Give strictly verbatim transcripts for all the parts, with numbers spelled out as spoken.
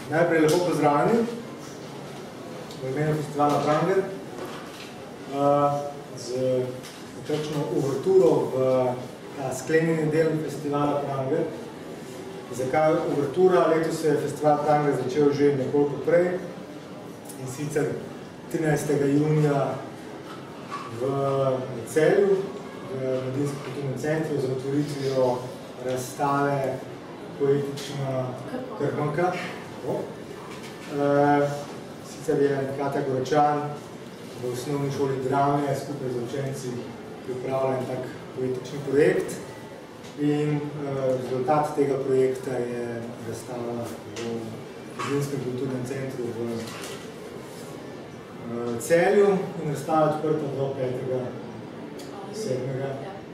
Najprej lepo pozdravljeni v imenu festivala Pranger z nekakšno uverturo v sklenjeni del festivala Pranger. Zakaj uvertura? Letos se je festival Pranger začel že nekoliko prej, in sicer trinajstega junija v Celju, v Mladinskem kulturnem centru, z otvoritvijo razstave Poetična Krpanka. E, sicer je Katja Goračan v osnovni šoli drame skupaj z učenci pripravljen tak poetični projekt in e, rezultat tega projekta je razstava v Mladinskem kulturnem centru v e, Celju in razstava odprta do petega sedmega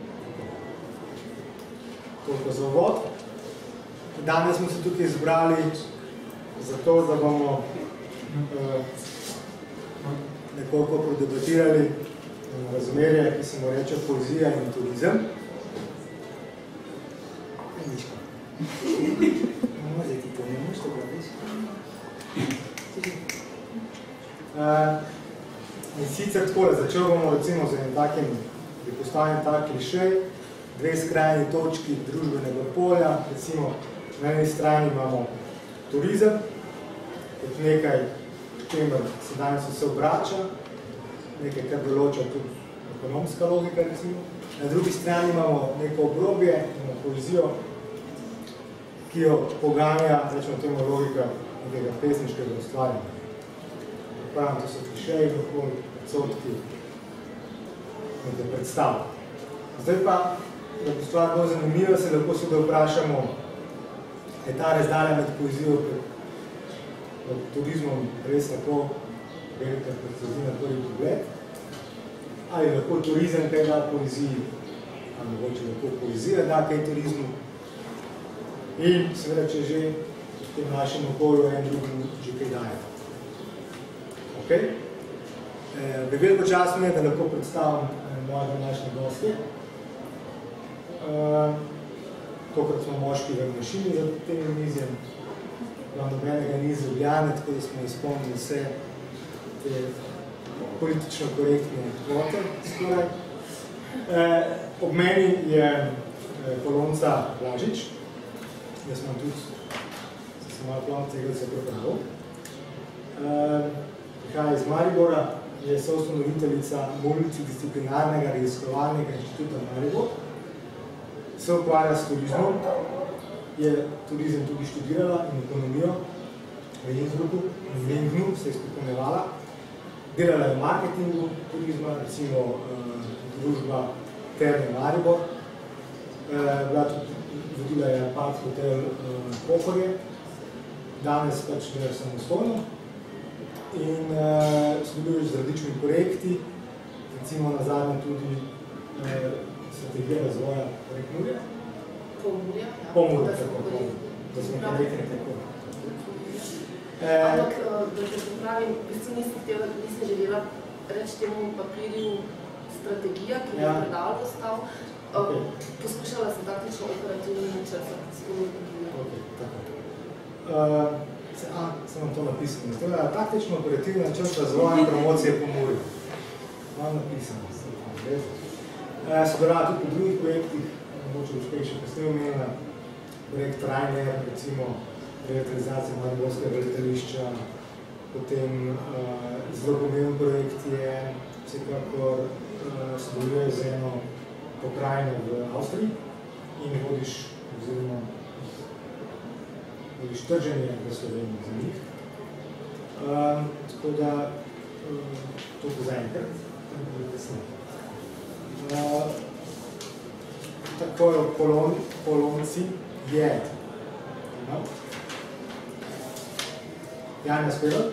Toliko za uvod. Danes smo se tukaj izbrali zato, da bomo uh, nekoliko prodebatirali razmerje, ki se mu reče poezija in turizem. Uh, in sicer takole, začel bomo recimo z enim takim, bi postavim tak klišej, dve skrajni točki družbenega polja, recimo na eni strani imamo turizem, kot nekaj, v čemer se danes vse obrača, nekaj, kar določa tudi ekonomska logika, recimo. Na drugi strani imamo neko obrobje, imamo poezijo, ki jo poganja, rečemo temu logika nekega pesniškega ustvarjanja. Pravim, to so klišeji, okoli odsotki nekaj predstav. Zdaj pa, da bo stvar bolj zanimiva, se lahko seveda vprašamo, je ta razdalja med poezijo in turizmom res tako velika, kot se zdi na prvi pogled? Ali lahko turizem kaj da poeziji, ali mogoče lahko poezija da kaj turizmu? In seveda, če že v tem našem okolju en drugim že kaj daje. Ok? E, veliko časno je, da lahko predstavim moje današnje goste. E, Tokrat smo moški v mašini za tem mizjem, vam nobenega ni iz Ljubljane, tako da smo izpolnili vse te politično korektne kvote skoraj. E, ob meni je Polonca Blažič, jaz sem tudi, sem malo plon tega se pripravil. E, prihaja iz Maribora, je soustanoviteljica multidisciplinarnega raziskovalnega inštituta Maribor. Se ukvarja s turizmom, je turizem tudi študirala in ekonomijo v Innsbrucku, v Mengnu se je izpopolnjevala. Delala je v marketingu turizma, recimo uh, družba Terme Maribor. Uh, vodila je Park Hotel uh, Pohorje, danes pač dela samostojno in uh, sodeluje z različnimi projekti, recimo na zadnje tudi uh, strategija razvoja Prekmurja. Pomurja, ja. Pomurja, tako, Pomurja. Da smo projekti tako. Ampak, da te popravim, v bistvu nisem želela reči temu papirju strategija, ki je predal dostal. Poskušala sem taktično operativno načrtati svojo strategijo. Ok, tako. Sem vam to napisano. Taktično operativno načrt razvoja in promocije Pomurja. Vam napisano. Sodelovala tudi po drugih projektih, mogoče uspešno, ko ste omenila projekt Ryanair, recimo revitalizacija Mariborskega letališča, potem uh, zelo pomemben projekt je vsekakor uh, sodeluje z eno pokrajino v Avstriji in vodiš oziroma vodiš trženje v Sloveniji za njih. Uh, tako da uh, to bo zaenkrat, tam bo kasneje. Uh, tako je Polon, Polonci je no? Janja Spevak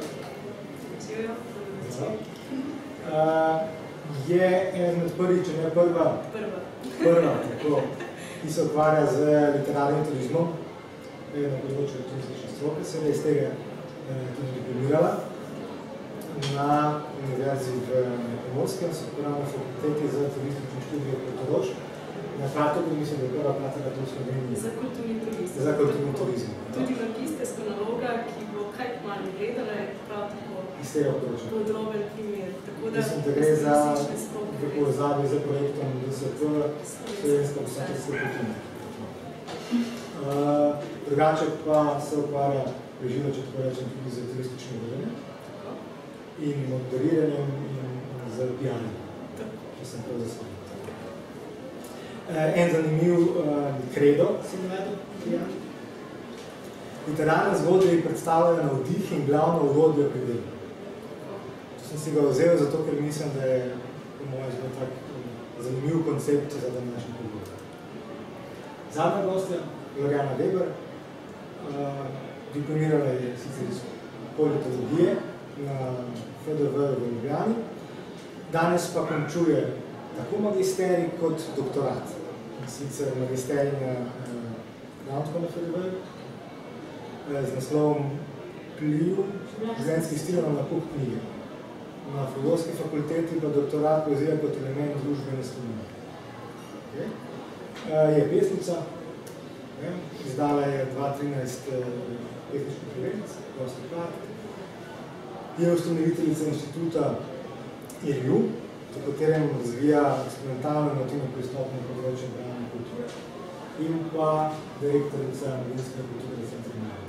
uh, je en od prvih, če ne prva prva, tako, ki se ukvarja z literarnim turizmom, na področju turistične stroke, se je iz tega uh, tudi diplomirala na univerzi v Pomorskem, se upravno fakulteti za turistično študijo Portorož. Na Fratogu mislim, da je prva platera to v Sloveniji. Za kulturni turizem. Za kulturni turizem. Tudi magisterska naloga, ki bo kampanje gledala, je prav tako podroben primer. Mislim, da gre za povezavi z projektom D S P, Slovenska psihiatrska kuhinja. Drugače pa se ukvarja preživno, če tako rečem, tudi z turističnim vodenjem in moderiranjem in z pijanjem, če sem prav zasvojil. En zanimiv kredo sem navedel, pijanje. Literarne zgodbe predstavljajo navdih in glavno orodje pri delu. To sem si ga vzel, zato ker mislim, da je po mojem zelo tak zanimiv koncept za današnji pogovor. Zadnja gostja, Gloriana Weber, diplomirala je sicer iz politologije na F D V v Ljubljani, danes pa končuje tako magisterij kot doktorat. Sicer magisterij na Gdansko na F D V, z naslovom Vpliv življenjskih stilov na nakup knjige. Na Filozofski fakulteti pa doktorat poziva kot element družbene spremembe. Je pesnica, izdala je dva tisoč trinajst pesniških prvenc, dosti krat. Je ustanoviteljica inštituta I R J U, v katerem razvija eksperimentalno inovativno pristopno področje branja kulture, in pa direktorica Mladinskega kulturnega centra Maribor.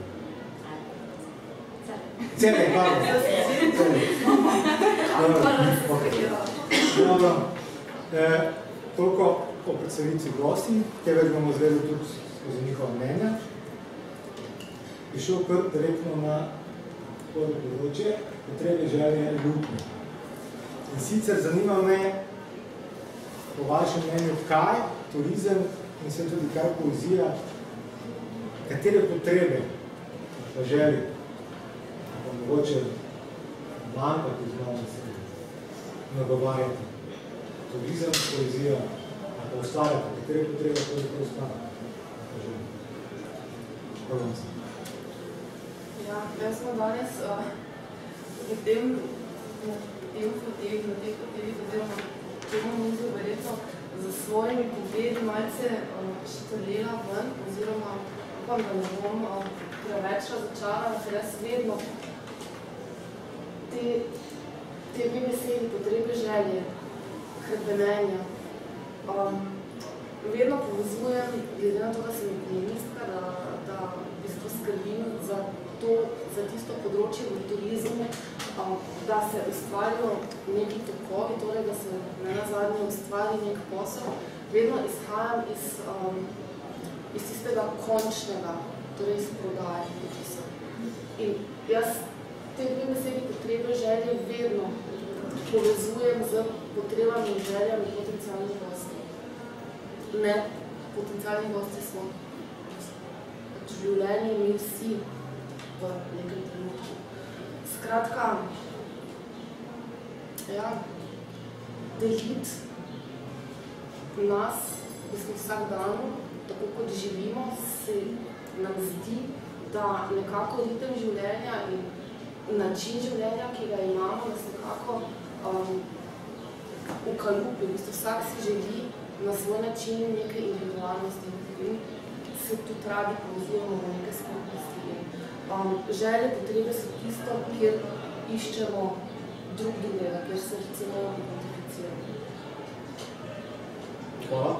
Celje, pardon. Celje. Toliko o predstavitvi gosti, tega bomo zvedeli tudi skozi njihova mnenja. Prišel kar direktno na področje potrebe, želje in luknje. In sicer zanima me, po vašem mnenju, kaj turizem in se tudi kaj poezija, katere potrebe pa želje, pa mogoče manjka, ki znamo se nagovarjati. Turizem, poezija, a pa ustvarjati, katere potrebe pa je ostane. Hvala vam se. Ja, jaz smo danes v tem tem hoteli, na teh hotelih, oziroma temu muzeju verjetno za svojimi pogledi malce štrlela ven, oziroma upam, da ne bom preveč razočarala, ker jaz vedno te te dve besedi, potrebe, želje, hrepenenja, vedno povezujem, glede na to, da sem epidemiistka, da v bistvu skrbim za to, za tisto področje v turizmu, da se ustvarijo neki tokovi, torej da se ne nazadnje ustvari nek posel, vedno izhajam iz, iz tistega končnega, torej iz prodaje podpisov. In jaz te dve besedi potrebe, želje vedno povezujem z potrebami in željami potencialnih gosti. Ne, potencialni gosti smo v življenju mi vsi v nekem trenutku. Skratka, ja, deliti nas, v bistvu vsak dan, tako kot živimo, se nam zdi, da nekako ritem življenja in način življenja, ki ga imamo, nas nekako um, ukalupi. V bistvu vsak si želi na svoj način neke individualnosti in se tudi radi povezujemo v neke skupnosti. Um, želje, potrebe so tisto, kjer iščemo drug drugega, kjer se recimo identificiramo. Hvala.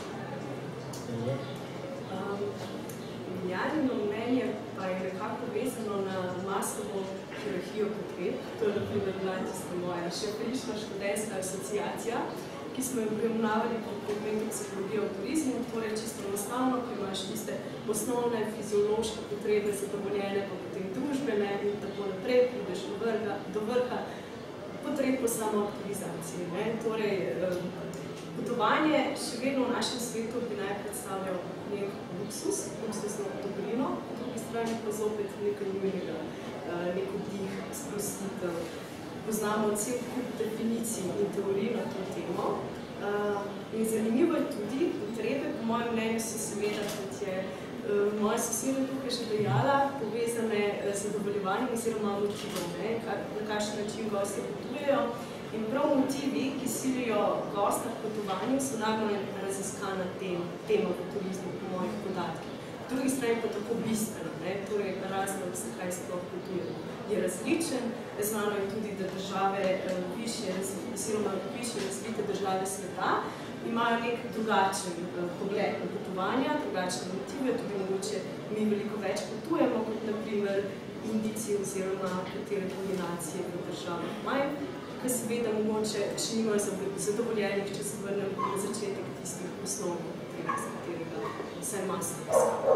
Um, Jarino mnenje pa je nekako vezano na Maslovo hierarhijo potreb. To je naprimer bila tista moja še prejšnja študentska asociacija, ki smo jo obravnavali po predmetu psihologije v turizmu, torej čisto enostavno, ki imaš tiste osnovne fiziološke potrebe zadovoljene, pa potem družbene in tako naprej, prideš do vrha, do vrha potreb po samoaktivizaciji. Torej, potovanje še vedno v našem svetu bi naj predstavljal nek luksus, luksusno dobrino, po drugi strani pa zopet nekaj nujnega, nek oddih, sprostitev. Poznamo cel kup definicij in teorij na to temo. In zanimivo je tudi, potrebe, po mojem mnenju, so seveda, kot je moja soseda tukaj že dejala, povezane z zadovoljevanjem oziroma motivom, na kakšen način gosti potujejo. In prav motivi, ki silijo gosta v potovanju, so najbolj raziskana tema v turizmu, po mojih podatkih. V drugi strani pa tako bistveno, torej razlog, zakaj sploh potujemo. je različen. Znano je tudi, da države višje, oziroma višje razvite države sveta imajo nek drugačen pogled na potovanja, drugačne motive, tudi mogoče mi veliko več potujemo, kot na primer Indijci oziroma katere kombinacije v državah imajo, ki seveda mogoče še nimajo zadovoljenih, če se vrnem na začetek tistih osnovnih potreb, z katerega vse masko izkava.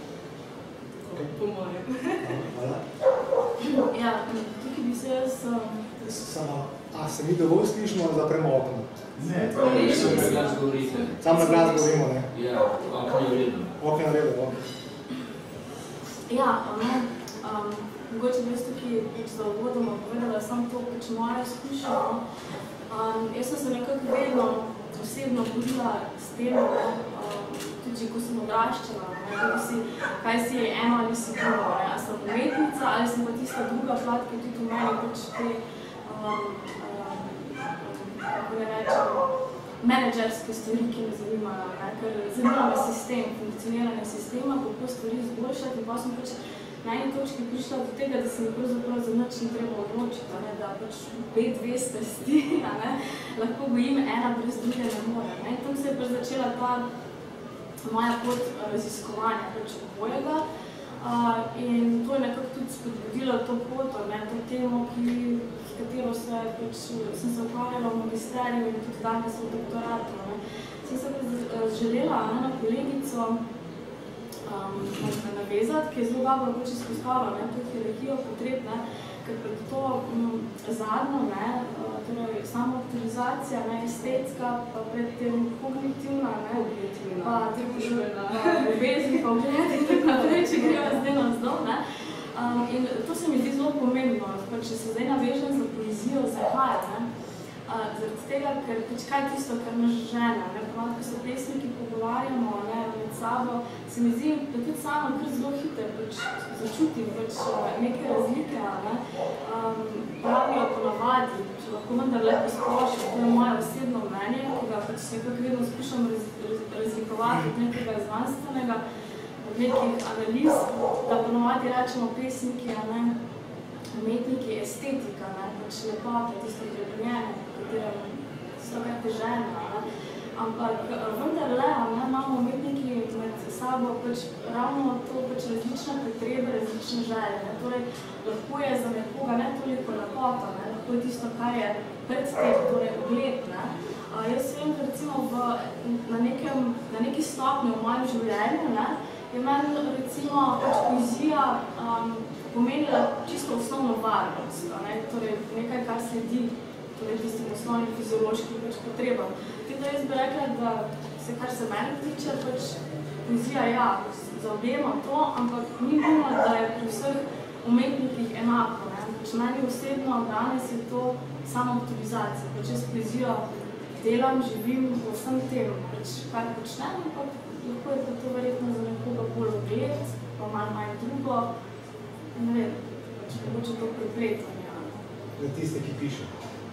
Po mojem. Hvala. Ja, tukaj bi se jaz... Samo, a se mi dovolj slišimo za premokno? Ne, to je še na glas govorite. Samo na glas govorimo, ne? Ja, okno je redo. Okno je redo, ok. Ja, no, um, mogoče bi jaz tukaj za uvodoma povedala samo to, pač moja izkušnja. Um, jaz sem se nekako vedno osebno borila s tem, um, tudi ko sem odraščala, ne, si, kaj si je eno ali si drugo, ne, a sem umetnica ali sem pa tista druga plat, ki tudi v meni pač te, um, um, kako ne rečem, menedžerske stvari, ki me zanimajo, ne, ker zanima me sistem, funkcioniranje sistema, kako stvari izboljšati in pa sem pač na eni točki prišla do tega, da se mi pravzaprav za nič ni treba odločiti, ne, da pač pet dve strasti, ne, lahko gojim ena brez druge ne more. Ne. Tam se je pač začela ta moja pot raziskovanja pač obojega uh, in to je nekako tudi spodbudilo to pot, ne, to temo, ki, s katero se, pač, sem se ukvarjala v magisteriju in tudi danes v doktoratu. Ne. Sem se želela ne, na kolegico um, navezati, ki je zelo dobro pač izpostavila, ne, to hierarhijo potreb, ne, ker pred to um, zadnjo, ne, uh, torej samoaktualizacija, ne, estetska, pa pred tem kognitivna, ne, pa družbena, obezni pogled in tako naprej, če greva zdaj navzdol, ne. Um, in to se mi zdi zelo pomembno, pa če se zdaj navežem za poezijo, zakaj, ne. Uh, zaradi tega, ker pač kaj je tisto, kar nas žene, ne, ponovno, ko se pesniki pogovarjamo, ne, med sabo, se mi zdi, da tudi sama kar zelo hiter pač začutim pač neke razlike, ne. Um, pravijo ponavadi, če lahko vendar lepo splošno, to je moje osebno mnenje, ki ga pač nekako vedno skušam raz, raz, razlikovati od nekega znanstvenega, od nekih analiz, da ponavadi rečemo pesniki, ne, umetniki, estetika, ne, pač lepota, tisto prebrnjenje, katerem tisto, kar te žene, ne. Ampak vendarle, ne, imamo umetniki med sabo pač ravno to pač različne potrebe, različne želje. Ne. Torej, lahko je za nekoga ne toliko lepota, ne, lahko je tisto, kar je pred tem, torej ugled. Ne. Uh, jaz vem, da recimo v, na, nekem, na neki stopnji v mojem življenju, ne, je meni recimo pač poezija um, pomenila čisto osnovno varnost, ne, torej nekaj, kar sledi torej tistim osnovnim fiziološkim pač potrebam. Tudi jaz bi rekla, da se kar se meni tiče, pač poezija, ja, zaobjema to, ampak ni nujno, da je pri vseh umetnikih enako. Ne. Pač meni osebno danes je to samoaktualizacija. Pač jaz poezijo delam, živim v vsem tem, pač kar počnem, ampak lahko je pa to verjetno za nekoga bolj ogled, pa malo manj drugo, ne vem, pač mogoče to prepletanje. Za tiste, ki piše.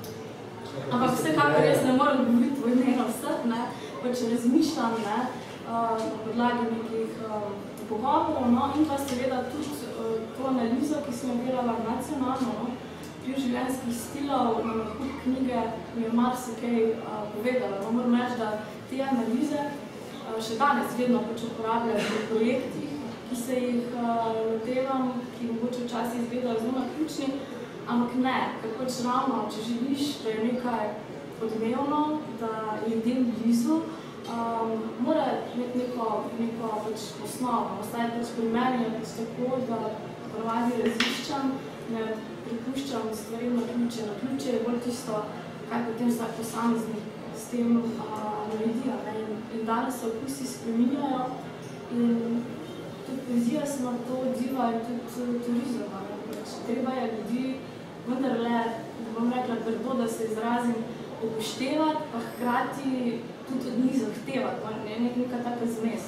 Ampak vsekakor jaz ne moram govoriti v imenu vseh, ne, pač razmišljam, ne, uh, na podlagi nekih uh, pogovorov, no, in pa seveda tudi uh, to analizo, ki sem jo delala nacionalno, no, vpliv življenjskih stilov na nakup knjige mi je marsikaj uh, povedala. No, moram reči, da te analize uh, še danes vedno pač uporabljajo v projektih, ki se jih uh, lotevam, ki mogoče včasih izgledajo zelo naključni, ampak ne, ker pač ravno, če želiš, da je nekaj odmevno, da je ljudem blizu, um, mora imeti neko, neko pač osnovo. Ostaj pač pri meni je pač tako, da ponavadi raziščam, ne pripuščam stvari na ključe. Na ključe je bolj tisto, kaj potem vsak posameznik s tem uh, naredi. In, in danes se okusi spreminjajo in tudi poezija se na to odziva in tudi turizem. Pač treba je ljudi vendarle, bom rekla, trdo, da se izrazim, upoštevati, pa hkrati tudi od njih zahtevati, ne neka taka zmes.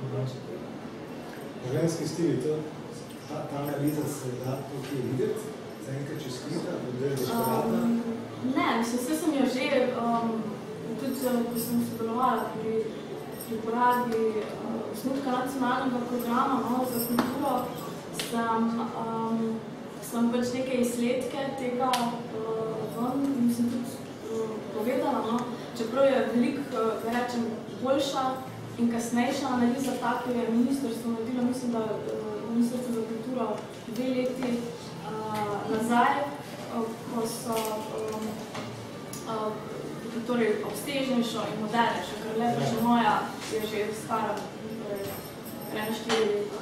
Ženski stili, to, ta, ta analiza se da tukaj videti, za enkrat če skrita, da je desperatna? Um, ne, mislim, vse sem jo že, um, tudi ko sem sodelovala pri, pri uporabi uh, osnutka nacionalnega programa, no, za kulturo, sem, um, sem sem pač neke izsledke tega uh, ven, mislim tudi uh, povedala, no? Čeprav je veliko, uh, rečem, boljša in kasnejša analiza ta, ki je ministrstvo naredilo, mislim, da uh, ministrstvo za kulturo dve leti uh, nazaj, uh, ko so um, uh, torej obstežnejšo in modernejšo, ker lepa že moja je že stara, torej ena štiri leta.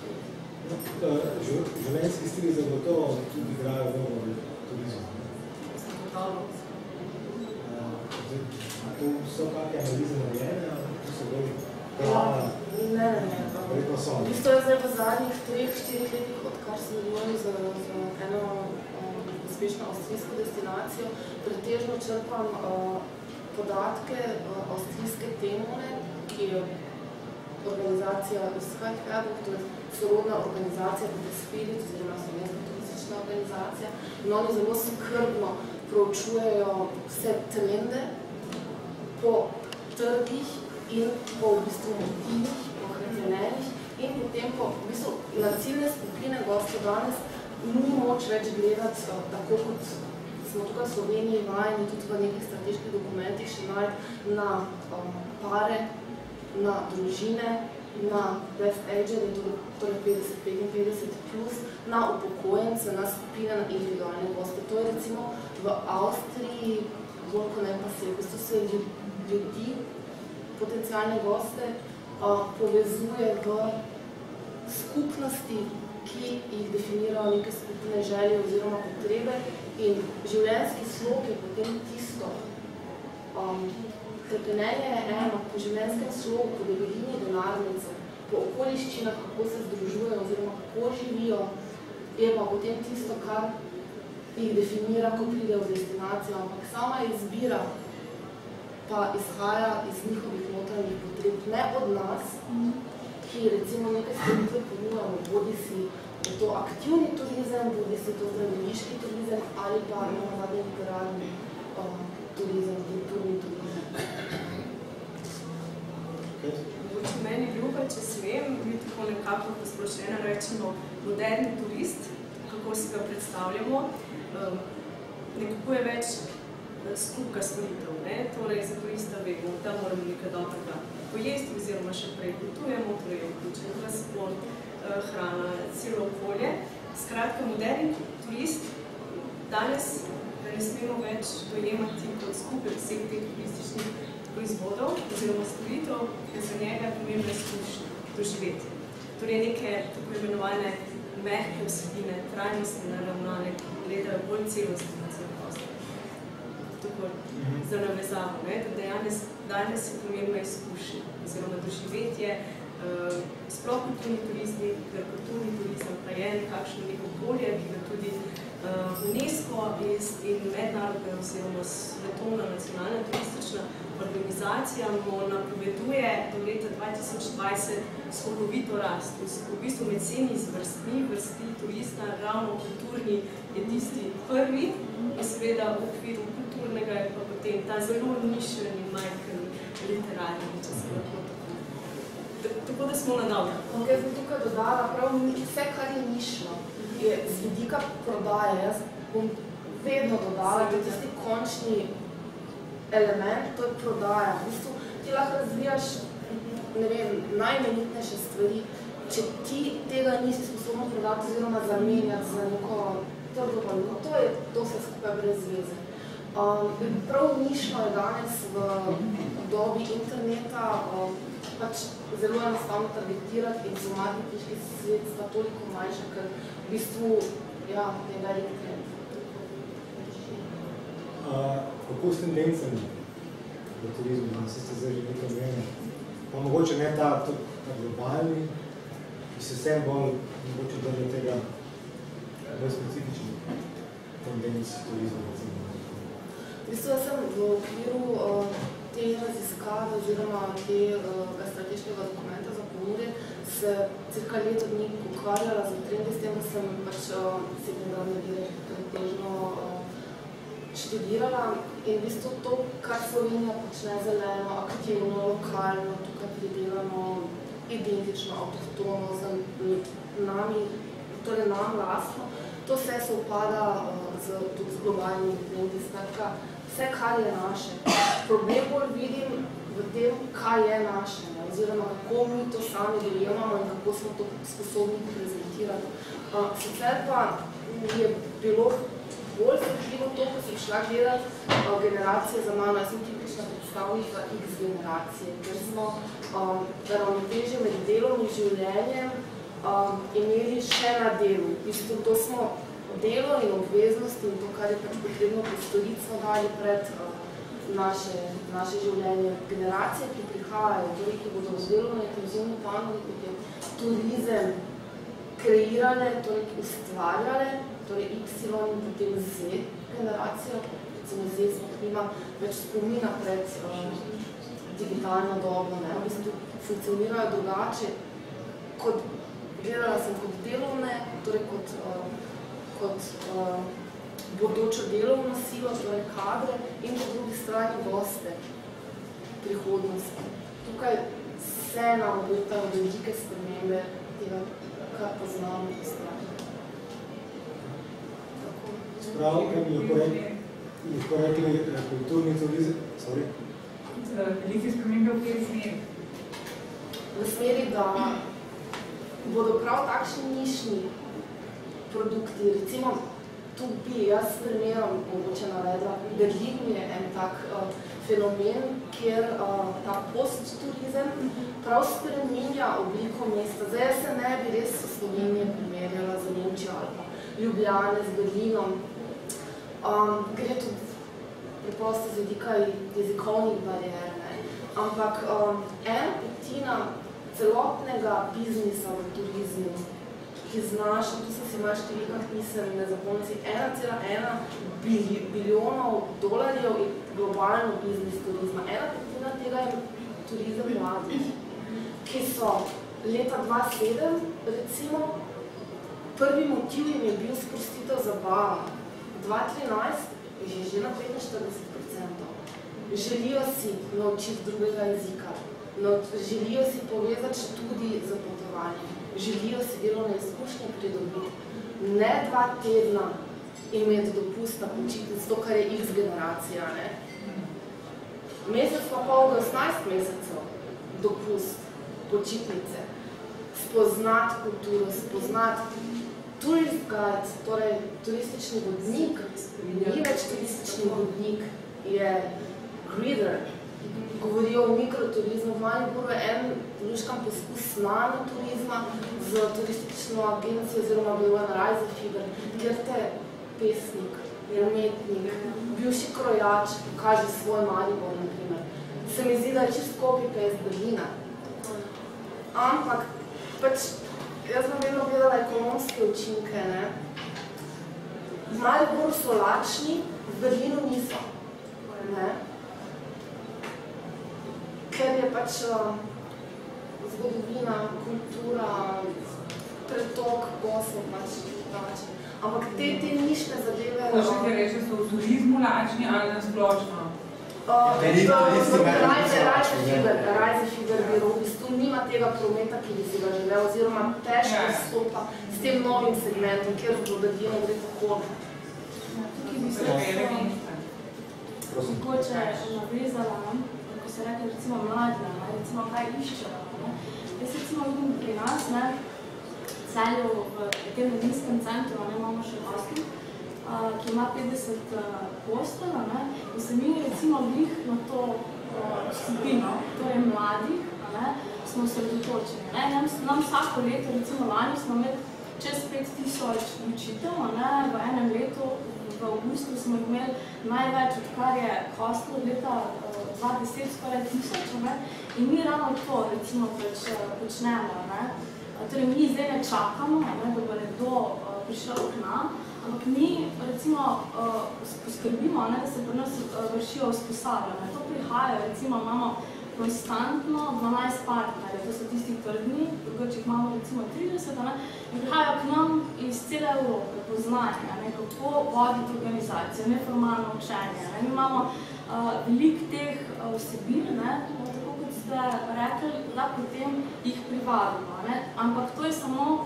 Življenjski stil zagotovo tudi igrajo vlogo v turizmu. Zagotovo. To so kakve analize narejene, ali to so bolj plava? Ne, ne, ne. Verjetno so. V bistvu je zdaj v zadnjih treh, štirih letih, odkar sem delujem za, za eno um, uspešno avstrijsko destinacijo, pretežno črpam uh, podatke uh, avstrijske Temone, ki je organizacija Iskajhebuk, to je sorodna organizacija The Spirit, oziroma slovenska turistična organizacija. In oni zelo skrbno proučujejo vse trende po trgih in po v bistvu motivih, po hretenerjih in potem po v bistvu na ciljne skupine gostov danes ni moč več gledati tako, kot smo tukaj v Sloveniji vajeni, tudi v nekih strateških dokumentih še najti na um, pare, na družine, na best ager, torej petdeset petinpetdeset plus, na upokojence, na skupine, na individualne goste. To je recimo v Avstriji, bolj ko ne pa se, v bistvu se ljudi, potencialne goste, povezuje v skupnosti, ki jih definirajo neke skupine želje oziroma potrebe in življenjski slog je potem tisto. Um, Hrepenenje je eno, po življenjskem slogu, po debelini denarnice, po okoliščinah, kako se združujejo oziroma kako živijo, je pa potem tisto, kar jih definira, ko pride v destinacijo. Ampak sama izbira pa izhaja iz njihovih notranjih potreb, ne od nas, ki recimo nekaj storitve ponujamo, bodi si je to aktivni turizem, bodi si to zdraviliški turizem ali pa imamo zadnji literarni um, turizem, kulturni turizem. Mogoče meni ljuba, če smem, mi tako nekako posplošeno rečemo moderni turist, kako si ga predstavljamo, nekako je več skupka storitev, ne? Torej za turista vemo, da moramo nekaj dobrega pojesti oziroma še prej potujemo, torej je vključen transport, hrana, celo okolje. Skratka, moderni turist danes ne smemo več dojemati kot skupaj vseh teh turističnih proizvodov oziroma storitev, ker za njega je pomembno izkušnje doživeti. Torej neke tako imenovane mehke vsebine, trajnostne naravnane, ki gledajo bolj celostno na cel prostor. Tako za navezavo, ne? Da danes, danes je pomembna izkušnja oziroma doživetje, uh, sploh kulturni turizmi, ker kulturni turizem pa je nekakšno neko polje, ki ga tudi Uh, UNESCO in mednarodna oziroma svetovna nacionalna turistična organizacija mu napoveduje do leta dva tisoč dvajset skokovito rast. V bistvu med vsemi zvrstmi, vrsti turista, ravno kulturni je tisti prvi in seveda v okviru kulturnega je pa potem ta zelo nišen in majhen literarni, če se lahko tako. Tako da smo na dobro. Jaz bi tukaj dodala prav vse, kar je nišno. Je z vidika prodaje, jaz bom vedno dodala, da je tisti končni element, to je prodaja. V bistvu ti lahko razvijaš, ne vem, najmenitnejše stvari, če ti tega nisi sposobno prodati oziroma zamenjati za neko trdo valuto, to je to vse skupaj brez zveze. Um, prav nišno je danes v dobi interneta um, pač zelo enostavno targetirati in so marketinški sredstva toliko manjša, ker v bistvu, ja, je velik trend. Uh, kako s tendencami v turizmu, da ste zdaj že nekaj omenili? Pa mogoče ne ta, ta globalni, ki se vsem bolj mogoče drža tega bolj specifičnih tendenc turizma, recimo. V bistvu, jaz sem v okviru uh, te raziskave oziroma tega strateškega dokumenta za Pomurje se cirka leto dni ukvarjala z trendi, s tem, da sem pač uh, sekundarne vire pretežno uh, študirala in v bistvu to, kar Slovenija počne zeleno, aktivno, lokalno, tukaj pridelano, identično, avtohtono, z nami, torej nam lastno, to vse se upada z, tudi z globalnimi trendi, skratka, vse, kar je naše. Problem bolj vidim v tem, kaj je naše, ne? Oziroma kako mi to sami dojemamo in kako smo to sposobni prezentirati. Uh, sicer pa je bilo bolj zanimivo to, ko sem šla gledati uh, generacije za mano. Jaz sem tipična predstavnica X generacije, ker smo um, ravnotežje med delom in življenjem um, imeli še na delu. V bistvu to smo delo in obveznosti in to, kar je pač potrebno postoriti, smo dali pred uh, naše, naše življenje. Generacije, ki prihajajo, torej, ki bodo v delovno intenzivno panovi, kot je turizem, kreirale, torej ustvarjale, torej Y in potem Z generacijo, recimo Z smo nima več spomina pred uh, digitalno dobo, ne, v bistvu funkcionirajo drugače, kot gledala sem kot delovne, torej kot, uh, kot uh, bodočo delovno silo, torej kadre in po drugi strani goste prihodnosti. Tukaj se nam obetajo velike spremembe tega, kar poznamo po strani. Spravo, kaj bi lahko rekli, lahko rekli kulturni turizem? Sorry. Velike spremembe v tej smeri? V smeri, da bodo prav takšni nišni produkti, recimo, tu bi jaz primerom mogoče navedla, Berlin je en tak uh, fenomen, kjer uh, ta post-turizem prav spreminja obliko mesta. Zdaj jaz se ne bi res v Sloveniji primerjala za Nemčijo ali pa Ljubljane z Berlinom. Um, gre tudi preprosto z vidika jezikovnih barijer, ne? Ampak um, ena petina celotnega biznisa v turizmu, ki znaša, tu sem si imel številkah, nisem ne zapomnil, ena cela ena bilijonov dolarjev je globalno biznis turizma. Ena petina tega je turizem mladih, ki so leta dva tisoč sedem, recimo, prvi motiv jim je bil sprostitev zabava. dva tisoč trinajst je že na petinštirideset procentov. Želijo si naučiti drugega jezika, želijo si povezati tudi z potovanjem, želijo si delovne izkušnje pridobiti, ne dva tedna imeti dopusta počitnic, to, kar je X generacija, ne? Mesec pa pol do osemnajst mesecev dopust počitnice, spoznati kulturo, spoznati tourist guide, torej turistični vodnik, ni več turistični vodnik, je greeter, govorijo o mikroturizmu. V Mariboru je en luškan poskus nanoturizma z turistično agencijo oziroma bilo na Reisefiber, kjer te pesnik, umetnik, bivši krojač pokaže svoj Maribor, na primer. Se mi zdi, da je čist copy-paste Berlina. Ampak, pač, jaz sem vedno gledala ekonomske učinke, ne. V Mariboru so lačni, v Berlinu niso, ne. Ker je pač uh, zgodovina, kultura, pretok, gostov pač drugače. Ampak te, te nišne zadeve... To še kaj reče, so v turizmu lačni ali na splošno? Reisefiber biro v bistvu nima tega prometa, ki bi si ga želel, oziroma težko vstopa s tem novim segmentom, kjer v Berlinu gre tako. Tukaj bi se mogoče navezala, ko se reče recimo mladi, recimo kaj iščejo. Jaz recimo vidim pri nas, ne, Celju v tem medinskem centru, ne, imamo še hostel, ki ima petdeset postelj, ne, in se mi recimo glih na to skupino, torej mladih, ne, smo sredotočeni. Ne. Nam vsako leto, recimo lani, smo imeli čez pet tisoč učitev, ne, v enem letu, v avgustu smo imeli največ, odkar je hostel leta dva tisoč deset, skoraj tisoč, ne, in mi ravno to, recimo, pač, počnemo, ne. Torej, mi zdaj ne čakamo, ne, da bo nekdo prišel k nam, ampak mi, recimo, poskrbimo, ne, da se pri nas vršijo usposabljanja. To prihaja, recimo, imamo konstantno dvanajst partnerjev, to so tisti trdni, drugače jih imamo recimo trideset, ne, in prihajajo k nam iz cele Evrope, poznanja, ne, kako voditi organizacijo, neformalno učenje. Ne. Mi imamo uh, veliko teh uh, vsebin, ne, tako kot ste rekli, da potem jih privabimo. Ne. Ampak to je samo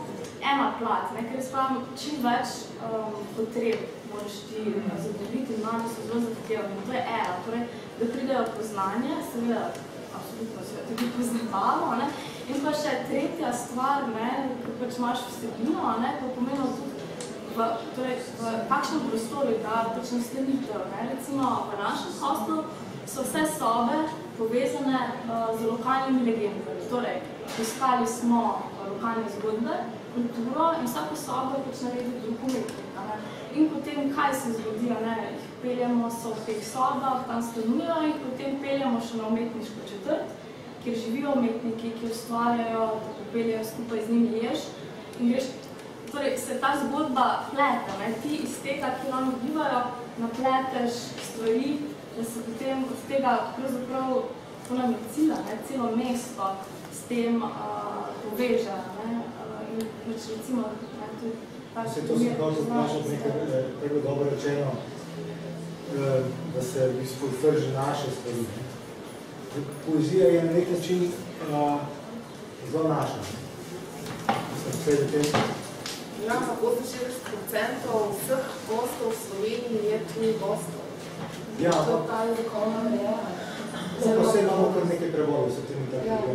ena plat, ne, ker spravim, čim več um, potreb moraš ti zadovoljiti in mladi so zelo zahtevni. To je ena, torej, da pridejo poznanje, seveda, absolutno se tudi poznavamo, ne, in pa še tretja stvar, ne, ker pač imaš vsebino, ne, pa pomenilo tudi v, torej, v kakšnem prostoru, da pač nastanitev, ne, recimo v našem hostelu so vse sobe povezane uh, z lokalnimi legendami, torej, iskali smo lokalne zgodbe, kulturo in vsako sobo je pač naredil drug umetnik. In potem, kaj se zgodi, ne, jih peljemo so v teh sobah, tam stanujejo in potem peljemo še na umetniško četrt, kjer živijo umetniki, ki ustvarjajo, da popeljajo skupaj z njimi jež. In greš, torej se ta zgodba plete, ne, ti iz tega, ki nam bivajo, napleteš stvari, da se potem od tega pravzaprav, to nam je cilja, ne, celo mesto s tem uh, poveže, ne, uh, in več recimo, ne, tudi tako se to se pravzaprav vprašati nekaj tako dobro rečeno, da se v bistvu trži naše stvari. Poezija je na nek način uh, zelo naša. Mislim, vse v tem. Ja, pa oseminšestdeset procentov vseh gostov v Sloveniji je tuji gostov. Ja, to je ta jezikovna barjera. No, pa vse imamo kar nekaj prevodov, so tem tako ja.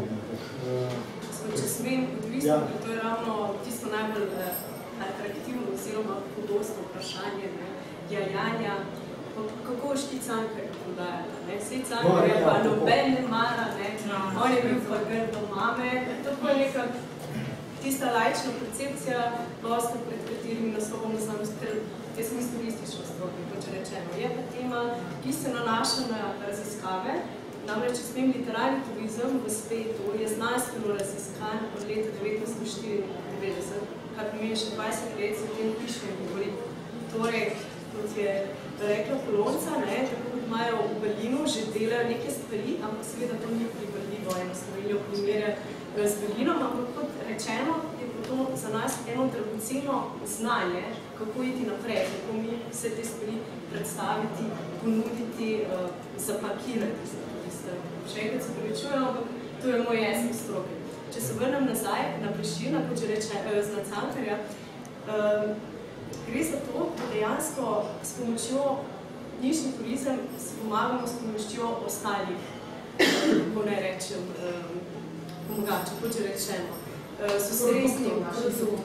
Če smem odvisno, ja. To je ravno tisto najbolj eh, atraktivno oziroma pogosto vprašanje, ne, jajanja, kako šti Cankarja prodajata, ne, vsi Cankarja no, pa ja, noben ne mara, ne, no, on je bil pa grdo mame, to je neka tista laična percepcija gosta, pred katerimi naslovom ne znam, ker jaz sem historistično stroki, kot če rečeno. Je pa tema, ki se nanaša na raziskave, namreč, če smem literarni turizem v svetu je znanstveno raziskan od leta devetnajststo štiriindevetdeset, kar pomeni še dvajset let se o tem piše in govori. Torej, kot je rekla Polonca, ne, tako kot imajo v Berlinu, že delajo neke stvari, ampak seveda to ni primerljivo, enostavno primerja z Berlinom, ampak kot rečeno, je to za nas eno dragoceno znanje, kako iti naprej, kako mi vse te stvari predstaviti, ponuditi, uh, zapakirati. Še enkrat se prevečujem, ampak to je moj jezik stroke. Če se vrnem nazaj na Prešerna, kot že reče, eh, na Cankarja, eh, gre za to, da dejansko s pomočjo knjižni turizem se pomagamo s pomočjo ostalih, kako ne rečem, eh, pomagačev, kot že rečeno. Uh, so sredstvi, tako,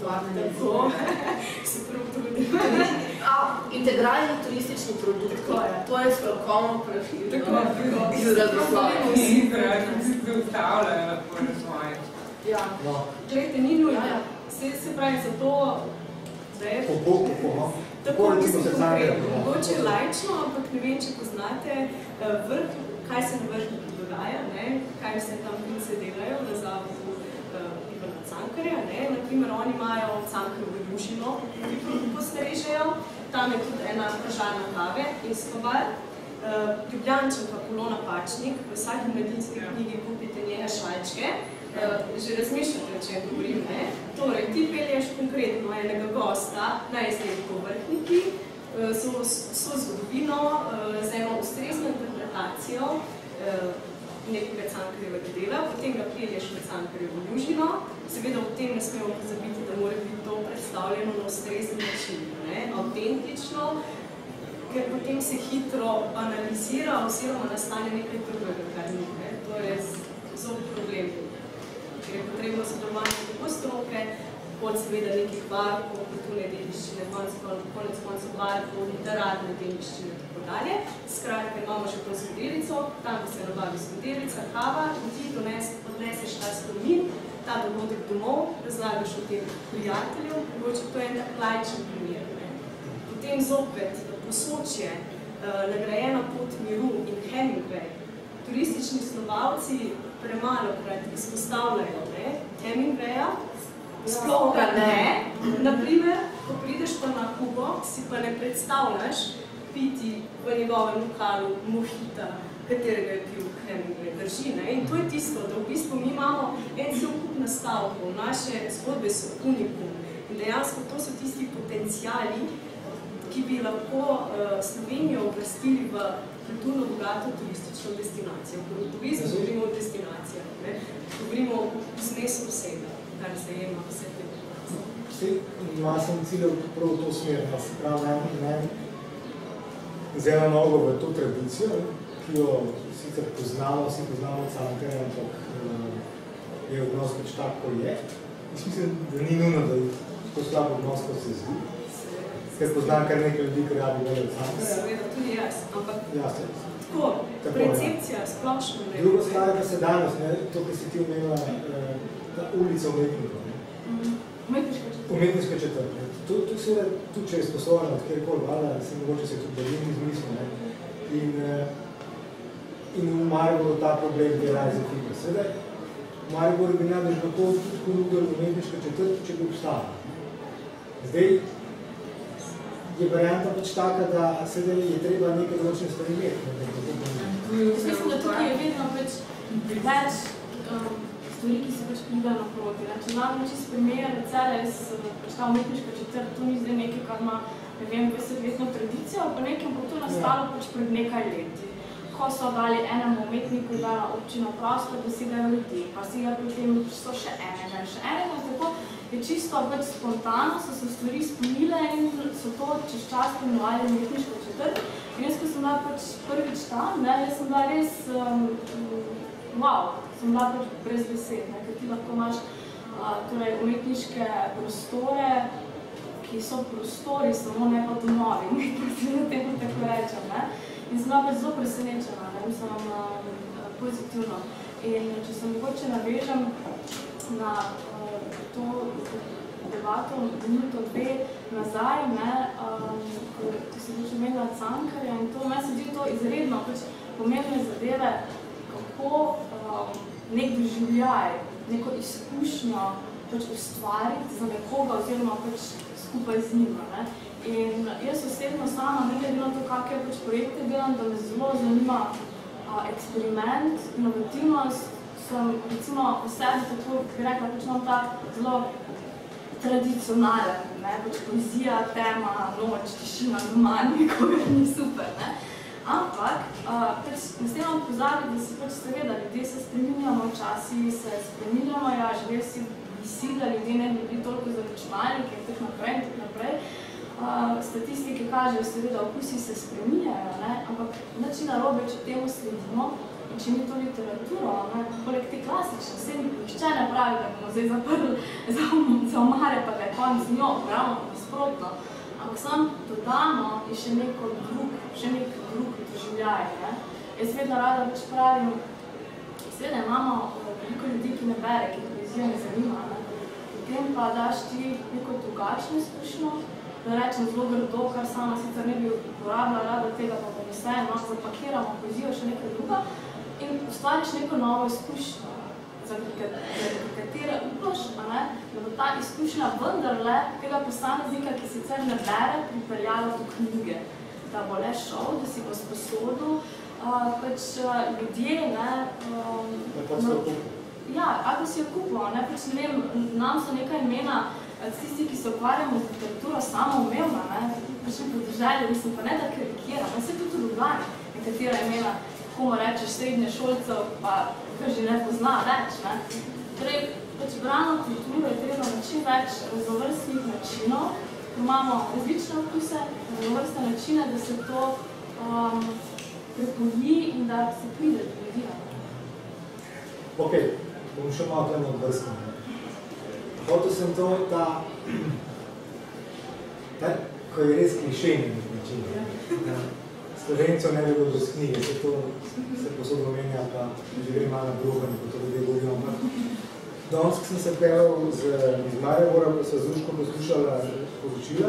so produktivni. Integralni turistični produkt, to je strokovno profil. Tako, izrazoslovno. Izrazoslovno se ustavljajo lahko razvoj. Ja, gledajte, ni nujno. Se pravi, zato, da je... Tako, mislim, konkretno. Mogoče je laično, ampak ne vem, če poznate vrh, kaj se na vrhu dogaja, kaj se tam pince delajo na zavodu Cankarja, ne, naprimer, oni imajo Cankarjevo južino, ki postrežejo, tam je tudi ena pražarna kave in skobar. Uh, Ljubljančanka Polona Pačnik, v vsaki mladinski knjigi kupite njene šalčke, uh, že razmišljate, o čem govorim, ne. Torej, ti pelješ konkretno enega gosta na izdelku Vrhniki, uh, so, so zgodovino, uh, z eno ustrezno interpretacijo uh, nekega Cankarjevega dela, potem ga pelješ v Cankarjevo južino, seveda v tem ne smemo pozabiti, da mora biti to predstavljeno na ustrezen način, ne, avtentično, ker potem se hitro banalizira oziroma nastane nekaj drugega, kar ni, ne, to je zelo problem, ker je potrebno sodelovanje tako stroke, pod seveda nekih varkov, kulturne dediščine, konec koncev varkov, literarne dediščine in tako dalje. Skratka, imamo že skodelico, tam se nabavi skodelica, kava in ti odneseš ta spomin, ta dogodek domov, razlagaš o tem prijatelju, mogoče to je en tak laičen primer. Ne. Potem zopet Posočje, uh, nagrajena pot miru in Hemingway. Turistični snovalci premalokrat izpostavljajo ne, Hemingwaya, sploh ga ne. Naprimer, ko prideš pa na Kubo, si pa ne predstavljaš piti v njegovem lokalu mohita, katerega je pil Hemingway, drži. Ne? In to je tisto, da v bistvu mi imamo en cel kup nastavkov, naše zgodbe so unikum. In dejansko to so tisti potenciali, ki bi lahko uh, Slovenijo uvrstili v kulturno bogato turistično destinacijo. Ko v turizmu govorimo o destinacijah, ne? Govorimo v zmesu vsega, kar zajema vse te destinacije. ima sem ciljev prav v to smer, ne, se pravi, ne, ne, z eno nogo v to tradicijo, ki jo sicer poznamo, vsi poznamo Cankarja, ampak je odnos pač tak, ko je. Jaz mislim, da ni nujno, da je tako slab odnos, kot se zdi. Ker poznam kar nekaj ljudi, ki radi gledajo Cankarja. Seveda, tudi jaz, ampak Jasne. tako, percepcija, ja. Splošno. Drugo stvar pa se danes, ne, to, ki si ti omenila, ta ulica umetnikov. Umetniška četrt. Umetniška četrt. Tu, tu se, tu če je sposobno, od kjerkoli vada, se mogoče se tudi Berlin izmisli, ne. In, in v Mariboru ta problem je različen. Seveda, v Mariboru bi najbolj lahko tudi ponudili umetniška četrt, če bi obstala. Zdaj, je varianta pač taka, da seveda je treba nekaj določene stvari imeti. Jaz mislim, da tukaj je vedno pač več stvari, ki se pač pridajo naproti. Če znam čist primer, cele jaz pač ta umetniška četrt, to ni zdaj nekaj, kar ima, ne vem, dvajsetletno tradicijo, pa nekaj bo to nastalo pač pred nekaj leti. Ko so dali enemu umetniku, dala občina prostor, da si dajo ljudi, pa si ga potem so še enega in še enega, tako je čisto pač spontano, so se stvari spomnile in so to čez čas pomenovali umetniško četrt. In jaz, ko sem bila pač prvič tam, ne, jaz sem bila res, um, wow, sem bila pač brez besed, ne, ker ti lahko imaš uh, torej, umetniške prostore, ki so prostori, samo ne pa domovi, umetnosti, da temu tako rečem, ne. In sem bila pač zelo presenečena, ne, mislim, uh, pozitivno. In če se mogoče navežem na uh, to debato, minuto dve nazaj, ne, um, ko, ko sem pač omenila Cankarja in to, meni se zdi to izredno pač pomembne zadeve, kako um, nek doživljaj, neko izkušnjo pač ustvariti za nekoga oziroma pač skupaj z njima, ne. In jaz osebno sama, ne glede na to, kakšne pač projekte delam, da me zelo zanima a, eksperiment, inovativnost, sem recimo v sebi tako, bi rekla, pač imam ta zelo tradicionalen, ne, pač poezija, tema, noč, tišina, doma, nikogar ni super, ne. Ampak, a, pač ne smemo pozabiti, da se pač seveda, ljudje se spreminjamo, včasih se spreminjamo, ja, želel si visi, da ljudje ne bi bili toliko za računalnike in tako naprej in tako naprej. Uh, statistike kažejo, seveda, okusi se spreminjajo, ne? Ampak nič ni narobe, če temu sledimo in če mi to literaturo, ne? Poleg te klasične, vse nihče ne pravi, da bomo zdaj zaprli za, za omare, pa da je konc z njo, ravno nasprotno. Ampak sam dodano je še neko drug, še nek drug doživljaj, ne? Jaz vedno rada več pravim, seveda imamo veliko ljudi, ki ne bere, ki poezija ne zanima, ne? Potem pa daš ti neko drugačno izkušnjo, da rečem zelo grdo, kar sama sicer ne bi uporabila rada tega, pa bom vse eno zapakiramo poezijo še nekaj druga in ustvariš neko novo izkušnjo, za katere upaš, a ne, da bo ta izkušnja vendarle tega posameznika, ki sicer ne bere, pripeljala do knjige, da bo le šel, da si bo sposodil, uh, pač uh, ljudje, ne, um, no, ja, ali da si jo kupimo, ne, pač ne vem, nam so neka imena, tisti, ki se ukvarjamo z literaturo, samo umevna, ne, pač ne podržali, mislim pa ne da karikiram, ne, se tudi v Ljubljani, nekatera imena, komu rečeš srednje šolcev, pa kar že ne pozna več, ne. Torej, pač brano kulturo je treba na čim več raznovrstnih načinov, imamo različne okuse, raznovrstne načine, da se to um, prepovi in da se pride do ljudi. Ok, bom še malo temo odvrstno. Hotel sem to, ta, ta, ko je res klišejni način. Slovencev ne bi bilo brez knjige, se to se posod omenja, pa že gre malo na bruhanje, ko to ljudje govorijo. Danes, ko sem se pel z, iz Maribora, ko sem z Urško poslušala poročila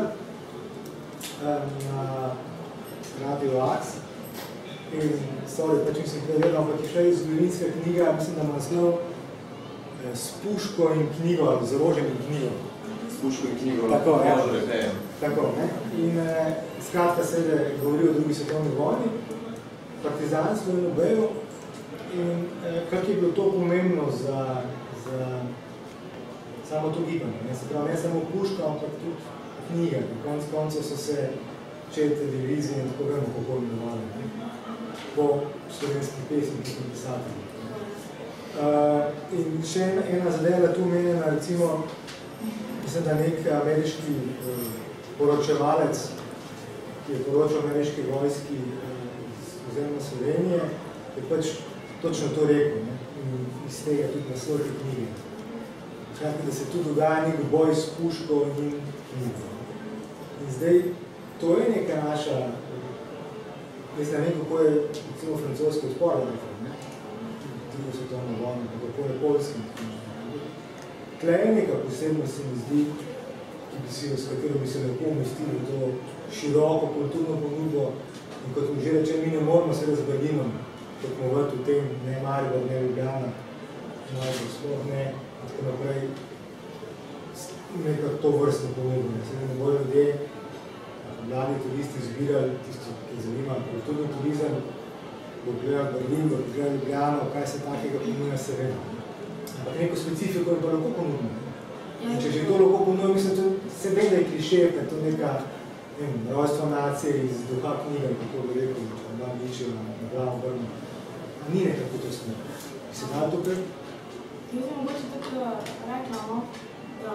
na Radio Aks. In, sorry, pač mislim, da vedno, ampak je šla iz zgodovinska knjiga, mislim, da ima naslov S puško in knjigo, ali z orožjem in knjigo. S puško in knjigo, tako, ja. ne. Tako, ne. In eh, skratka seveda govori o drugi svetovni vojni, partizanstvu in obeju. In eh, kak je bilo to pomembno za, za samo to gibanje. Ne, se pravi, ne samo puška, ampak tudi knjiga. Na konc koncev so se čete divizije in tako vemo, kako imenovali. Po slovenskih pesmih in pisateljih. Uh, in še ena, ena zadeva tu omenjena, recimo, mislim, da nek ameriški poročevalec, ki je poročal ameriški vojski iz ozemlja Slovenije, je pač točno to rekel, ne? In iz tega tudi naslov te knjige. Skratka, da se tu dogaja nek boj s puško in knjigo. In zdaj, to je neka naša, jaz ne vem, kako je recimo francoski odpor, ne? Drugo svetovno vojno, kako je polski. Tle je neka posebnost, se mi zdi, ki bi si, s katero bi se lahko umestili v to široko kulturno ponudbo. In kot mi že reče, mi ne moramo se z Berlinom tekmovati v tem, ne Maribor, ne Ljubljana, Maribor, sploh ne, in tako naprej, nekako to vrstno ponudbo. Se ne bojo ljudje, mladi turisti zbirali, tisti, ki zanima kulturni turizem, bo gledal Berlin, bo gledal Ljubljano, kaj se takega ponuja, se vem. Ampak neko specifiko je pa lahko ponudno. In če že to lahko ponudno, mislim, se vem, da je klišej, da je to neka rojstvo nacije iz duha knjiga, kako bi rekel, če vam dan ličijo na glavo vrno. A ni nekako to smo. Bi se dali tukaj? Jaz bi mogoče tako rekla, no, da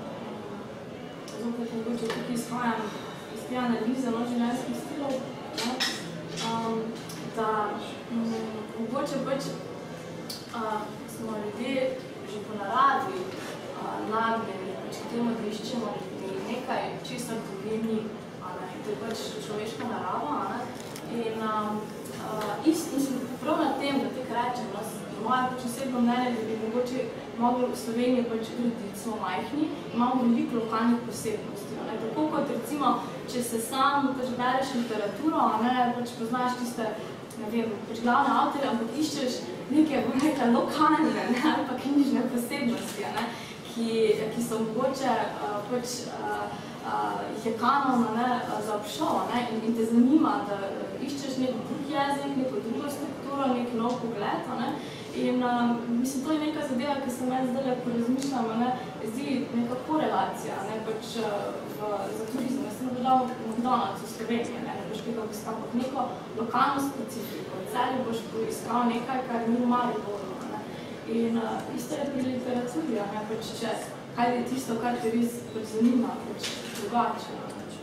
zopet mogoče tukaj izhajam iz te analize no, življenjskih stilov, ne, um, da um, mogoče pač uh, smo ljudje že po naravi uh, nagnjeni, pač k temu, da iščemo nekaj čisto drugih ni. To je pač človeška narava, ne? In um, uh, ist, mislim, prav na tem, da tek rečem, no, moje pač osebno mnenje, da bi mogoče mogli v Sloveniji pač graditi, smo majhni, imamo veliko lokalnih posebnosti, ne? Tako kot recimo, če se sam pač bereš literaturo, ne, pač poznaš tiste, ne vem, pač glavne avtorje, ampak iščeš neke, bom rekla, lokalne, ne, ali pa knjižne posebnosti, ne, ki, ki so mogoče uh, pač uh, Uh, jih je kanon zaobšel in, in te zanima, da iščeš nek drug jezik, neko drugo strukturo, nek nov pogled. Ne? In uh, mislim, to je neka zadeva, ki se meni zdaj lepo razmišljam, ne? Zdi neka korelacija ne? Pač, uh, v, za turizem. Jaz sem gledal McDonald's v Sloveniji, ne, ne boš nekaj iskal kot neko lokalno specifiko. V Celju boš iskal nekaj, kar ni v Mariboru. In uh, isto je pri literaturi, ne? Pač, če, kaj je tisto, kar te res pač zanima, pač drugače.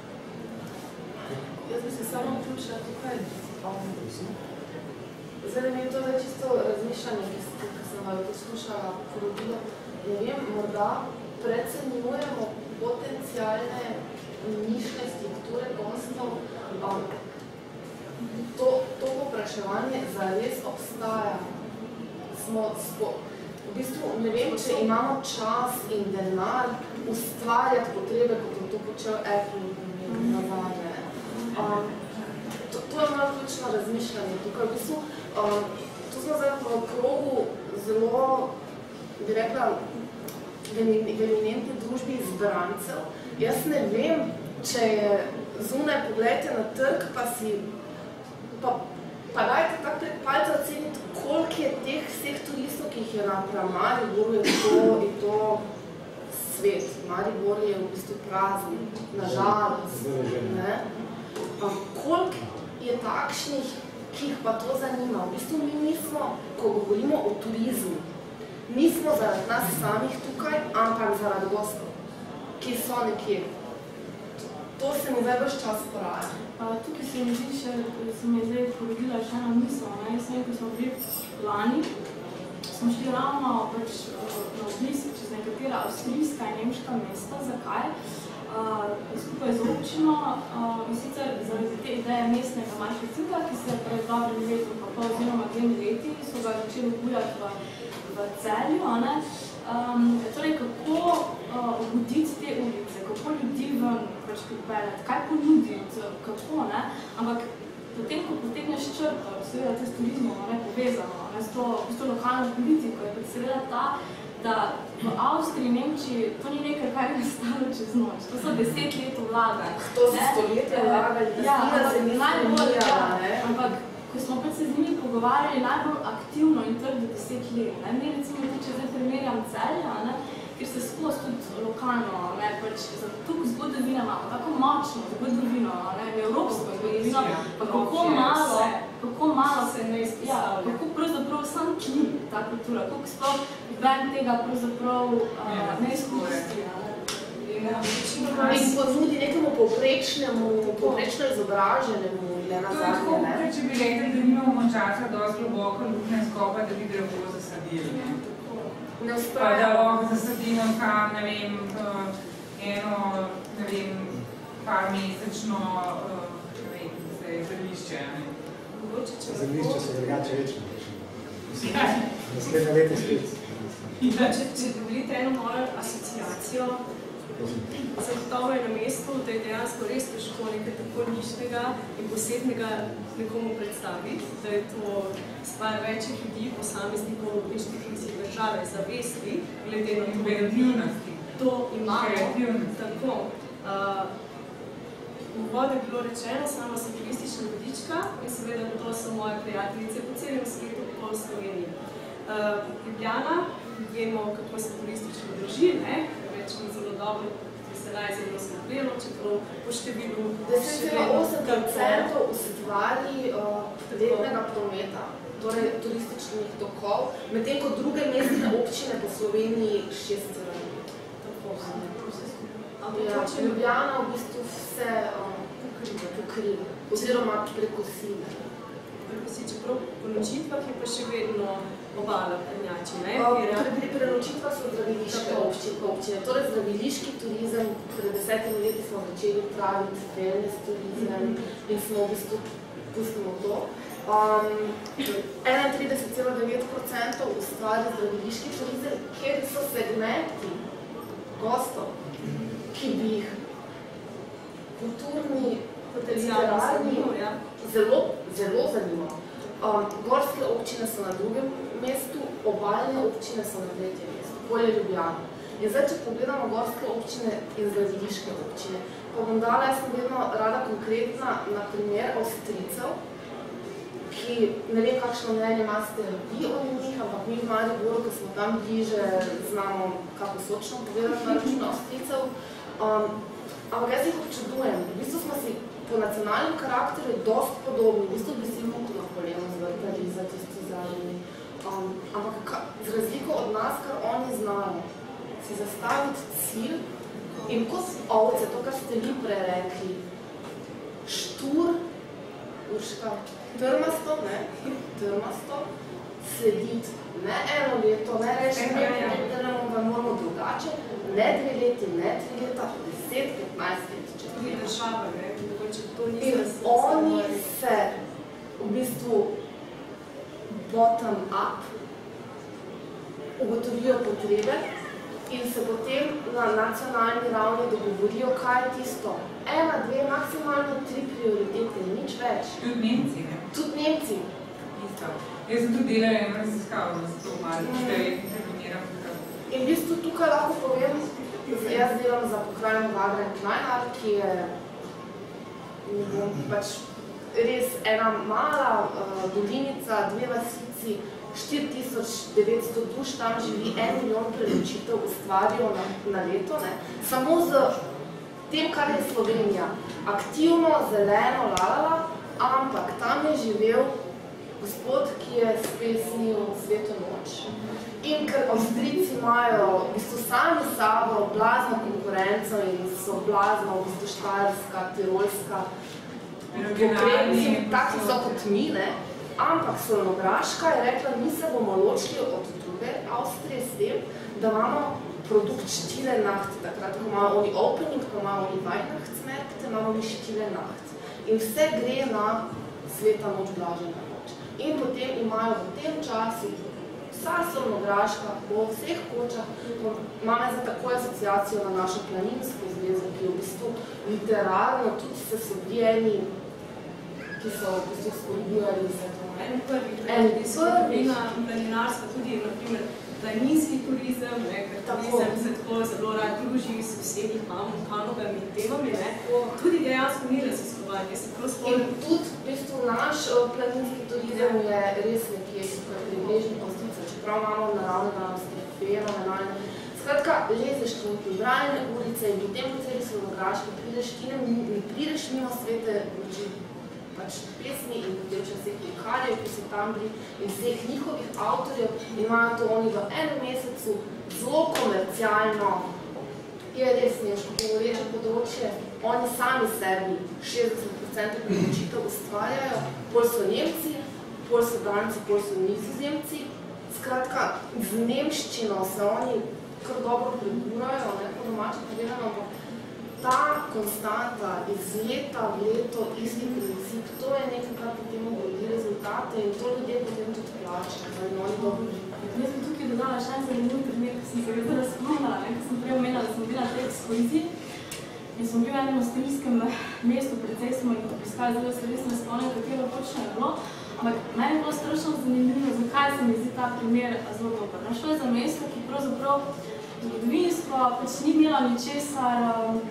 Jaz bi se samo vključila tukaj. Um, zdaj ne vem, to je čisto razmišljanje, ki, ki sem vam poslušala porodilo. Ne vem, morda precenjujemo potencialne nišne strukture gostov. Um, to, to popraševanje zares obstaja. Smo spo, v bistvu ne vem, če imamo čas in denar ustvarjati potrebe, kot je to počel Apple nazadnje. Um, to, to je moje ključno razmišljanje tukaj. V bistvu, um, tu smo zdaj v krogu zelo, bi rekla, v eminentni družbi izbrancev. Jaz ne vem, če je zunaj pogledajte na trg, pa si pa, pa dajte tak prek palca oceniti, koliko je teh vseh turistov, ki jih je na Mariboru, je to, je to svet. Maribor je v bistvu prazen, nažalost. Koliko je takšnih, ki jih pa to zanima? V bistvu mi nismo, ko govorimo o turizmu, nismo zaradi nas samih tukaj, ampak zaradi gostov, ki so nekje. To se mi zdaj vrš čas poraja. Tukaj se mi zdi še, se mi je zdaj porodila še ena misel. Ne? Jaz vem, ko smo bili lani, smo šli ravno pač na obisk čez nekatera avstrijska in nemška mesta. Zakaj? Uh, skupaj z občino uh, in sicer zaradi te ideje mestnega marketinga, ki se je pred dobrim letom, pa pol oziroma dvemi leti, so ga začeli obujati v, v Celju. Ne? Um, torej, kako uh, obuditi te ulice, kako ljudi ven pač pripeljati, kaj ponuditi, kako, ne? Ampak potem, ko potegneš črto, seveda to s turizmom ne, povezano, ne, s to, s to lokalno politiko, je seveda ta, da v Avstriji in Nemčiji to ni nekaj, kar je nastalo čez noč. To so deset let vlagali. To so stoletje vlagali, da ja, se nismo umijala, ne? Ampak, ko smo pač se z njimi pogovarjali najbolj aktivno in trdo deset let. Ne? Mi recimo, če zdaj primerjam Celja, ne? Ker se skozi tudi lokalno, ne? Pač za tukaj zgodovino imamo, tako močno zgodovino, ne? Evropsko zgodovino, pa kako malo, kako malo se ne izpostavlja, ja, kako pravzaprav sam tli ta kultura, koliko sploh ven tega pravzaprav uh, ne izkoristi. In ponudi nekemu povprečnemu, povprečno izobraženemu, ne na zadnje, ne? To je tako, če bi rekli, da nimamo časa dosti globoko luknje skopa, da bi drevo zasadili, ne? Ne pa da lahko zasadimo kam, ne vem, eno, ne vem, par mesečno, ne vem, zrelišče, ne? Zrelišče so drugače večne. Naslednje leti spet. Če dovolite eno mojo asociacijo, zagotovo je na mestu, da je dejansko res težko nekaj tako nišnega in posebnega nekomu predstaviti, da je to stvar večjih ljudi, posameznikov v inštituciji države, zavesti, glede na kreativnosti. To imamo. Tako. V uvodu je bilo rečeno, sama sem turistična vodička in seveda to so moje prijateljice po celem svetu, po Sloveniji. Ljubljana, vemo, kako se turistično drži, ne? Rečemo zelo dobro, da se naj zelo smogljeno, čeprav po številu... deset cela osem procentov ustvari letnega prometa, torej turističnih tokov, medtem ko druge mestne občine po Sloveniji šest cela osem. Ljubljana v bistvu vse pokriva, oziroma prekosi. Prekosi, čeprav po nočitvah je pa še vedno obala prednjači, ne? Pri prenočitvah so zdraviliške občine, torej zdraviliški turizem, pred desetimi leti smo začeli praviti wellness turizem in smo v bistvu pustimo to. enaintrideset cela devet procentov ustvari zdraviliški turizem, kjer so segmenti gostov, ki bi jih kulturni, literarni, zelo, zelo zanimivo. Gorske občine so na drugem mestu, obaljne občine so na tretjem mestu, bolje Ljubljana. In zdaj, če pogledamo gorske občine in zdraviliške občine, pa bom dala, jaz sem vedno rada konkretna na primer Avstrijcev, ki ne vem, kakšno mnenje imate vi o njih, ampak mi v Mariboru, ko smo tam bliže, znamo kako sočno povedati na račun Avstrijcev. Ampak jaz jih občudujem. V bistvu smo si po nacionalnem karakterju dosti podobni. V bistvu bi si lahko na koleno zvrtali za tisti zadnji. Ampak z razliko od nas, kar oni znajo, si zastaviti cilj in kot ovce, to, kar ste vi prerekli, štur, Urška, trmasto, ne, trmasto, slediti ne eno leto, ne reči, da ne moramo drugače, ne dve leti, ne tri leta, deset, petnajst let, če tudi država, ne, če to ni in oni se v bistvu bottom up ugotovijo potrebe in se potem na nacionalni ravni dogovorijo, kaj je tisto. Ena, dve, maksimalno tri prioritete, nič več. Tudi Nemci, ne? Tudi Nemci. Isto. Jaz sem tudi delala eno raziskavo, da se to malo šteje in terminiram. In v bistvu tukaj lahko povem, jaz delam za pokrajino Vagra in Klajnar, ki je pač res ena mala dolinica, dve vasici, štiri tisoč devetsto duš, tam živi en milijon prenočitev ustvarijo na, na leto, ne? Samo z tem, kar je Slovenija. Aktivno, zeleno, lalala, ampak tam je živel gospod, ki je spesnil Sveto noč. In ker Avstrijci imajo v bistvu sami sabo blazno konkurenco in so blazno v bistvu štajerska, tirolska, konkretni, taki so kot mi, ne? Ampak Solnograška je rekla, mi se bomo ločili od druge Avstrije s tem, da imamo produkt Stille Nacht, takrat, ko imamo oni opening, ko imamo oni Weihnachtsmärkte, imamo mi Stille Nacht. In vse gre na Sveta noč, blažena noč. In potem imajo v tem času vsa Solnograška po vseh kočah, imamo za tako asociacijo na našo planinsko zvezo, ki je v bistvu literarno tudi se sobljeni, ki so v bistvu spodbujali vse to. En prvih disciplina planinarstva, tudi naprimer planinski turizem, ne, ker turizem se tako zelo rad druži s sosednjih panogami in temami, ne, tudi dejansko ni raziskovanje. In tudi v bistvu naš planinski turizem je res nekje približni Avstrijcev, čeprav imamo naravnega Avstrije fenomenalne. Skratka, lezeš tu pribrane ulice in potem po celi Solnograški prideš, ti ne prideš mimo Svete noči, pač pesmi in potem še vseh likarjev, ki so tam bili in vseh njihovih avtorjev, imajo to oni v enem mesecu zelo komercialno je res nemško govoreče področje, oni sami sebi šestdeset procentov odločitev ustvarjajo, bolj so Nemci, bolj so Danci, bolj so Nizozemci. Skratka, z nemščino se oni kar dobro preburajo, ne, po domače povedano, ampak ta konstanta iz leta v leto, isti princip, to je nekaj, kar potem ogrodi rezultate in to ljudje potem tudi plačajo, da in oni dobro živijo. Jaz bi tukaj dodala še en zanimiv primer, ki sem se vedno razpomnila, ko sem prej omenila, da smo bili na tej ekskluziji in smo bili v enem avstrijskem mestu, precej smo jih obiskali, zelo se res ne spomnim, katero točno je bilo, ampak meni je bilo strašno zanimivo, zakaj se mi zdi ta primer zelo dober. Našlo je za mesto, ki pravzaprav zgodovinsko pač ni imela ničesar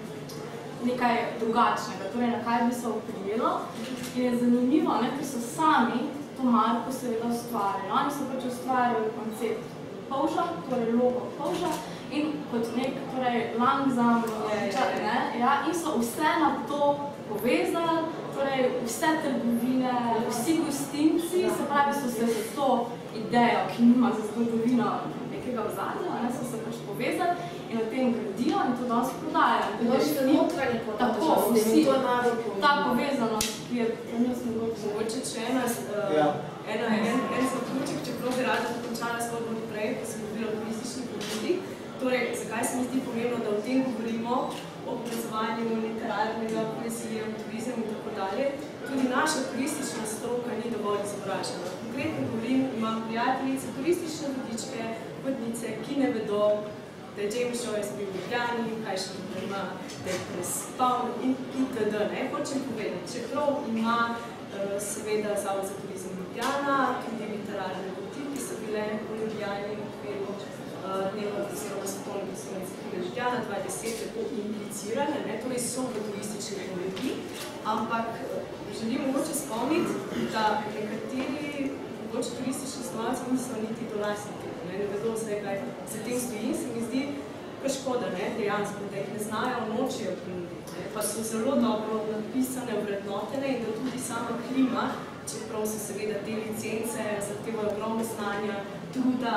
nekaj drugačnega, torej na kaj bi se oprijelo. In je zanimivo, ne, ker so sami to marko seveda ustvarjali. Oni so pač ustvarjali koncept polža, torej logo polža in kot nek, torej langsam, ne, ja, in so vse na to povezali, torej vse trgovine, vsi gostinci, se pravi, so se za to idejo, ki nima za zgodovino nekega ozadja, ne, so se pač povezali in o tem gradijo in to danes prodajajo. No, še notranje tako, vsi, ta povezanost, ki je trenutno mogoče. Mogoče če ena, uh, ja. ena, en, en zaključek, čeprav bi rada dokončala skoraj bolj prej, ko sem govorila o turistični ponudbi. Torej, zakaj se mi zdi pomembno, da o tem govorimo, o obrazovanju literarnega, poezije, turizem in tako dalje. Tudi naša turistična stroka ni dovolj izobražena. Konkretno govorim, imam prijateljice, turistične vodičke, vodnice, ki ne vedo, da je James Joyce bil v Ljubljani, kaj še ne ima, da je prespal in itd. Ne, hočem povedati, čeprav ima uh, seveda Zavod za turizem Ljubljana, tudi literarne poti, ki so bile v Ljubljani v okviru uh, dneva oziroma svetovne slovenske Ljubljana dva tisoč deset lepo implicirane, ne, torej so v turistični ponudbi, ampak uh, želim mogoče spomniti, da nekateri mogoče turistični snovalci niso niti dolastniki. Ne vedo vse, kaj za tem stoji, se mi zdi kar škoda, ne, dejansko, da jih ne znajo, nočejo ponuditi, pa so zelo dobro napisane, vrednotene in da tudi sama klima, čeprav so seveda te licence, zahtevajo ogromno znanja, truda,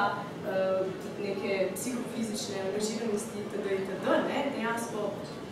tudi neke psihofizične angažiranosti itd. itd. Ne, dejansko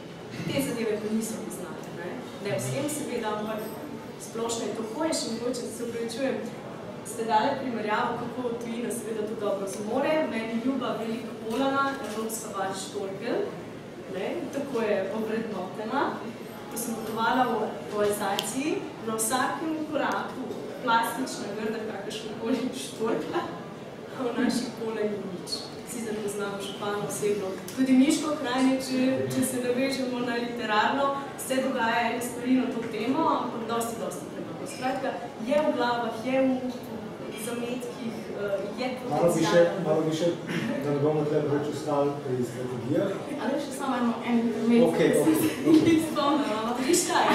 te zadeve pa niso poznate, ne, ne vsem seveda, ampak splošno je to hoje, še mogoče se upravičujem. Ste dali primerjavo, kako tujina seveda to dobro zmore. Meni ljuba Velika Polana, Evropska val Štorgel, ne, tako je ovrednotena. Ko sem potovala v Alzaciji, na vsakem koraku plastična grda, kakršnokoli Štorgla, a v naših poleh ni nič. Sicer poznamo župana osebno. Tudi Miško krajine, če, če se navežemo na literarno, se dogaja ene stvari na to temo, ampak dosti, dosti premalo. Skratka, je v glavah, je v zametkih, je potencijalno. Malo bi še, da ne bomo tle preč ostali pri strategijah. Ali še samo eno en primer, okay, ki okay, si okay. jih spomnila. Viš kaj?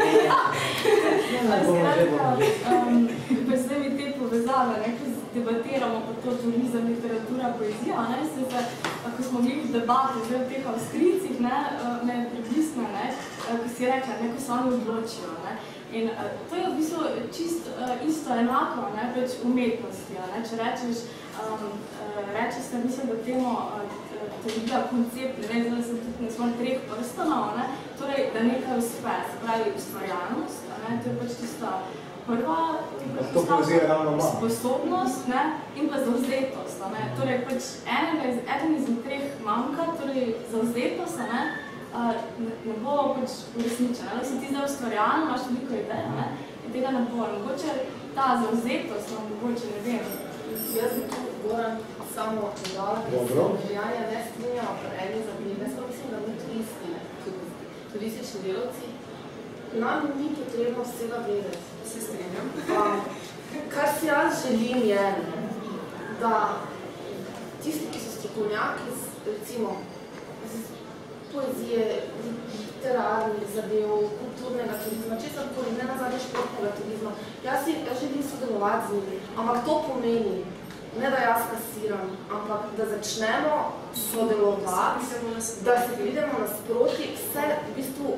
Pa zdaj mi te povezave, ne, ko debatiramo pa to turizem, literatura, poezija, ne, se se, ko smo bili v debati zdaj v teh Avstrijcih, ne, me je približno, ne, ko si rekla, ne, ko se oni odločijo, ne. In uh, to je v bistvu čist uh, isto enako, ne, več umetnosti, ne, če rečeš, um, uh, rečeš se, mislim, da temu uh, teorija, koncept, ne vem, zdaj sem tudi na svojih treh prstanov, ne, torej, da nekaj uspe, se pravi ustvarjalnost, ne, to je pač tista prva sposobnost, ne, in pa zavzetost, ne, torej, pač enega iz, eden izmed treh manjka, torej, zavzetost, ne, Uh, ne, ne bo pač uresničena. Da si ti zdaj ustvarjalno, imaš veliko ideja, ne? In tega ne bo. Mogoče ta zavzetost, no, mogoče ne vem. Jaz bi tu Goran samo dodala, ker se Ljubljanja ne strinjamo pri eni zadnji. Jaz pa mislim, da mi turisti, turistični delavci, nam ni potrebno vsega vedeti. Se strinjam. Um, kar si jaz želim je, da tisti, ki so strokovnjaki, recimo, poezije, literarnih zadev, kulturnega turizma, česar koli, ne nazadnje športnega turizma. Jaz, si, jaz želim sodelovati z njimi, ampak to pomeni, ne da jaz kasiram, ampak da začnemo sodelovati, da se pridemo nasproti, vse v bistvu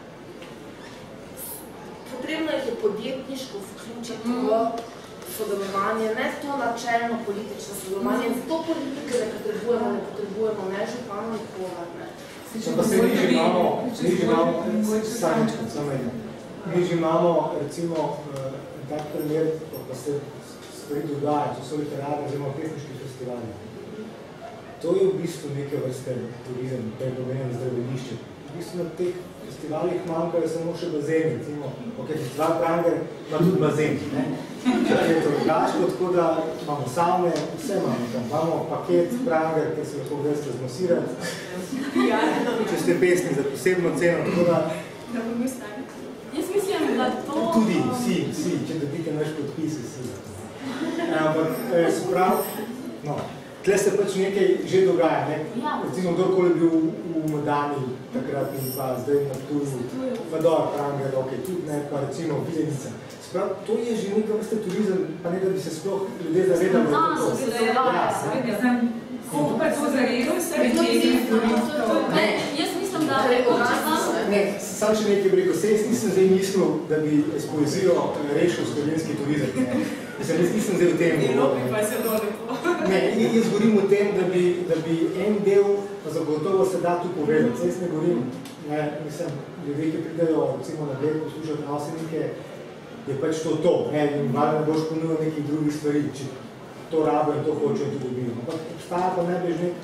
potrebno jih je podjetniško vključiti v sodelovanje, ne to načelno politično sodelovanje. Zato politike ne potrebujemo, ne potrebujemo, ne župano nikogar, ne. Pa se mi že imamo, mi že imamo, sanjčko, samo eno. Mi že imamo, recimo, tak primer, pa se stvari dogaja, to so literarne, oziroma pesniški festivali. To je v bistvu neke vrste turizem, kaj pomenem zdravilišče. V bistvu na teh festivalih manjkajo samo še bazeni, recimo, ok, festival Pranger ima tudi bazen, ne? Če je to drugačko, tako da imamo savne, vse imamo tam. Imamo paket Pranger, kjer se lahko greste zmasirati, če ste pesni za posebno ceno, tako da... Da bom ustali. Jaz mislim, da to... Tudi, vsi, vsi, če dobite naš podpis, vsi. Ampak, se pravi, no, tle se pač nekaj že dogaja, ne? Recimo, kdorkoli je bil v Modani takrat in pa zdaj na Ptuju, Fedor, Pranger, ok, tudi ne, pa recimo Vilenica. Sprav, to je že nekaj vrste turizem, pa ne da bi se sploh ljudje zavedali, da je to. Ja, sem, koliko pa to zaredo, pretegnem turistov? Jaz mislim, da je to Ne, sam še nekaj bi rekel, se jaz nisem zdaj mislil, da bi s poezijo rešil slovenski turizem. Mislim, jaz nisem zdaj v tem. Ne, jaz govorim o tem, da bi, da bi en del, pa zagotovo se da tu povedati. Jaz ne govorim, ne, mislim, ljudje, ki pridajo recimo na gled poslušati nasilnike, je pač to to, ne, in valjda ne boš ponudil nekih drugih stvari, če to rabo in to hočejo tudi dobijo. Ampak obstaja pa najbež nek,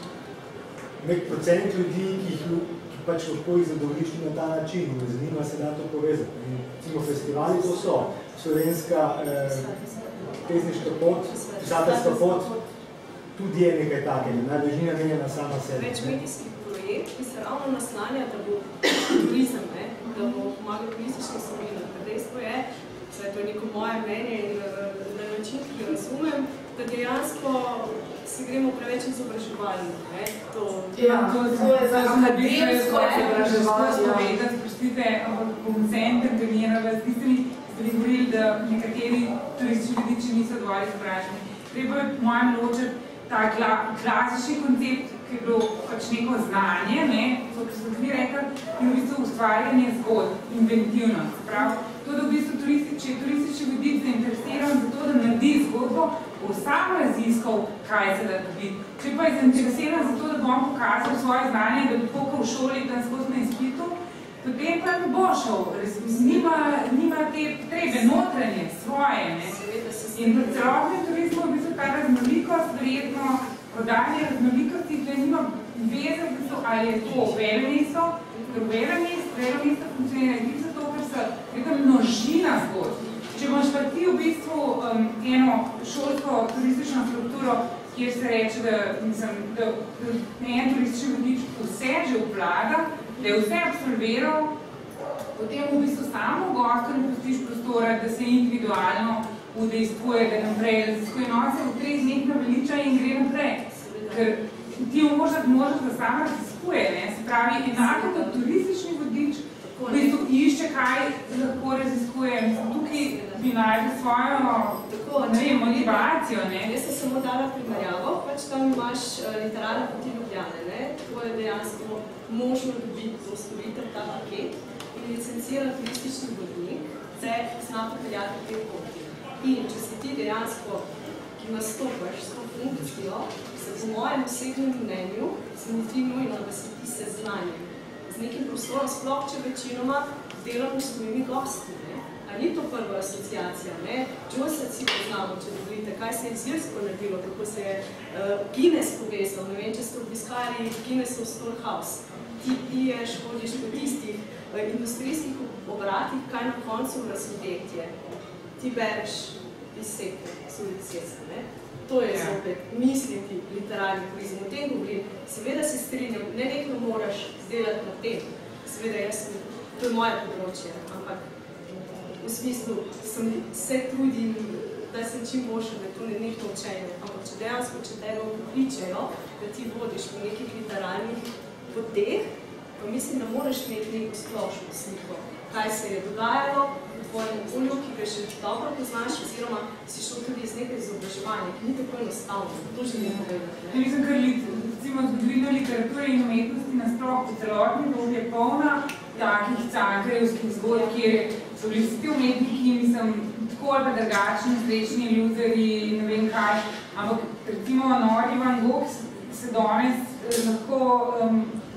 nek procent ljudi, ki jih ki pač lahko jih zadovoljiš na ta način in z njima se da to povezati. In recimo festivali to so, slovenska eh, pesniška pot, pisateljska pot, tudi je nekaj takega, najbež ni namenjena sama sebi. Več medijski projekt, ki se ravno naslanja, da bo turizem, ne? Da bo pomagal turističnim sobinom. Ker dejstvo je, saj to je neko moje mnenje in na način, ki razumem, da dejansko se gremo preveč izobraževalno. To, ja, to, to je za akademsko izobraževanje. Sprostite, ampak bom se intervenirala, s tistimi ste govorili, da nekateri turistični ljudi, če niso dovolj izobraženi. Treba je po mojem ločiti ta kla, klasični koncept, ki je bilo pač neko znanje, ne, kot so vi rekli, in v bistvu ustvarjanje zgodb, inventivnost. Prav, to, da v bistvu turisti, če je turistični vodič zainteresiran za to, da naredi zgodbo, bo sam raziskal, kaj se da dobi. Če pa je zainteresiran za to, da bom pokazal svoje znanje, da bi pokal v šoli tam skozi na izpitu, potem pa ne bo šel. Nima, nima te potrebe, notranje, svoje. Ne. In v celotnem turizmu v bistvu ta raznolikost, verjetno prodanje raznolikosti, to nima veze, ali je to velemesto, ker velemesto funkcionira tudi zato, ker se nekaj množina zgodb. Če imaš pa ti v bistvu um, eno šolsko turistično strukturo, kjer se reče, da, mislim, da, da en turistični vodič vse že obvlada, da je vse absolviral, potem v bistvu samo gostu ne pustiš prostora, da se individualno udejstvuje, da naprej raziskuje nose, v treh dneh naveliča in gre naprej. Ker ti možeš, možeš da sam raziskuje, ne? Se pravi, enako kot turistični vodič, v bistvu išče, kaj lahko raziskuje. Tukaj bi našli svojo, ne vem, motivacijo, ne? Jaz sem samo dala primerjavo, pač tam imaš literarne poti Ljubljane, ne? To je dejansko možno dobiti to storitev, ta paket, in licenciran turistični vodnik se zna popeljati te poti. In če si ti dejansko, ki nastopaš s to funkcijo, se po mojem osebnem mnenju se mi zdi nujno, da si ti seznanjen z nekim prostorom, sploh če večinoma delamo s svojimi gosti. Ne? A ni to prva asociacija? Joyce si poznamo, če dovolite, kaj se je z Irsko naredilo, kako se je uh, Guinness povezal. Ne vem, če ste obiskali Guinnessov Storehouse. Ti piješ, hodiš po tistih uh, industrijskih obratih, kaj na koncu razvidetje. Ti bereš izseke, sudi ceste, ne? To je zopet misliti literarni turizem. O tem govorim. Seveda se strinjam, ne nekno moraš zdelati na tem. Seveda jaz sem, to je moje področje, ampak v smislu sem se trudim, da sem čim boljša, da to ne nekto učenje. Ampak če dejansko, če tega vpličajo, da ti vodiš po nekih literarnih poteh, pa mislim, da moraš imeti neko splošno sliko, kaj se je dogajalo, tvojem okolju, ki ga že dobro poznaš, oziroma si šel tudi iz nekaj izobraževanja, ki ni tako enostavno. To želim povedati. Ja, mislim, ker recimo zgodovina literature in umetnosti nasploh po celotni dobi je polna takih cankarjevskih zgodb, kjer so bili vsi ti umetniki, mislim, tako ali pa drugačni, srečni luzeri, ne vem kaj, ampak recimo Nori Van Gogh se danes lahko um,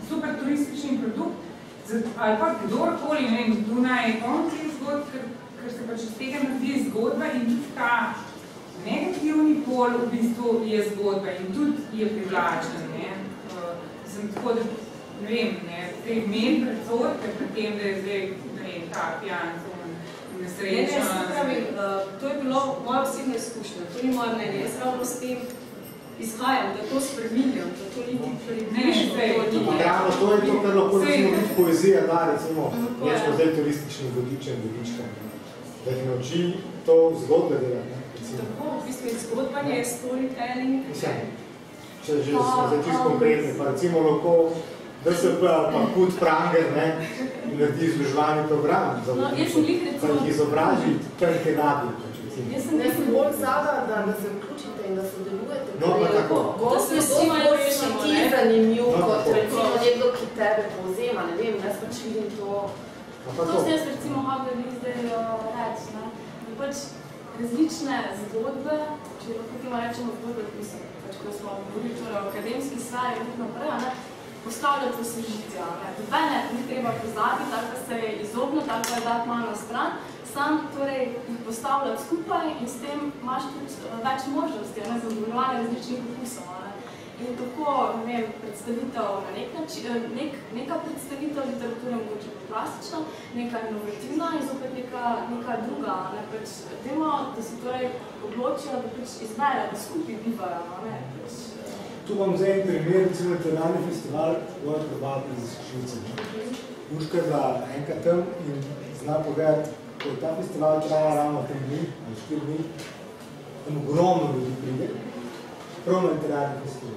super turistični produkt, ali pa kdorkoli, ne vem, Dunaj, polno teh zgodb, ker se pač iz tega naredi zgodba in tudi ta negativni pol v bistvu je zgodba in tudi je privlačen, ne. Sem tako, da, ne vem, ne, te imeli predsodke pred tem, da je zdaj, ne vem, ta pijan, nesreča. Ne, ne, pravi, to je bilo moja osebna izkušnja, to ni moja mnenje. Jaz ravno s tem izhajam, da to spreminjam, da to niti približno, to ni. Ravno to je to, kar lahko recimo biti poezija, da recimo, jaz smo zdaj turistični vodičem, vodičkam, da jih nauči to zgodbe delati. Tako, v bistvu zgodbanje je storytelling. Mislim, če že smo zdaj čisto konkretni, pa recimo lahko D S P ali pa Put Pranger, ne, naredi izložbani program, za no, jaz sem lih recimo... pa jih izobraži, kar je radi. Jaz sem nekaj bolj zada, da, da se vključite in da sodelujete. No, pa tako. Gost je vsi bolj ti zanimiv, no, kot recimo nekdo, ki tebe povzema, ne vem, jaz pač vidim to. To se jaz recimo hobi zdaj reči, ne, da pač različne zgodbe, če lahko timo rečemo zgodbe, mislim, pač ko smo govorili torej o akademski sferi in tako naprej, ne, postavljati v sožitja. Dobene ni treba pozabiti, tako da se je izogniti, tako da je dati malo na stran, sam torej jih postavljati skupaj in s tem imaš tudi več možnosti, ne, za zadovoljevanje različnih okusov. Ne. In tako, ne vem, predstavitev na nek način, nek, neka predstavitev literature mogoče klasična, neka inovativna in zopet neka, neka druga. Ne, pač, temo, da se torej odločijo, da pač izberejo, da skupaj bivajo. Ne, pač, tu vam zdaj en primer, recimo literarni festival, bojo probati iz Švice. Juška je bila enkrat tam in zna povedati, ko je ta festival traja ravno tri dni, ali štiri dni, tam ogromno ljudi pride, prav na literarni festival.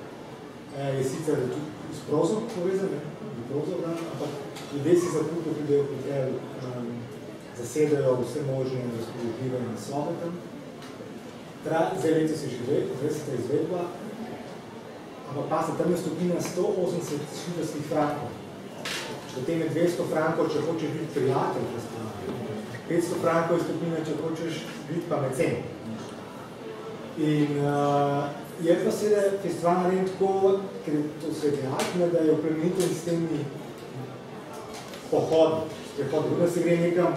E, je sicer tudi s prozom povezan, ne, prozom, ne, ampak ljudje si zakupijo, pridejo v hotel, um, zasedajo vse možne razpoložljive naslove tam. Zdaj leto se že dvajseta izvedba, ampak pa se tam je stopnina sto osemdeset švicarskih frankov. Potem je dvesto frankov, če hočeš biti prijatelj festivala. petsto frankov je stopnina, če hočeš biti pa mecen. In uh, je pa seveda festival naredim tako, ker je to svetljakne, da je oplemeniten s temi pohodi. Prehodi, da se gre nekam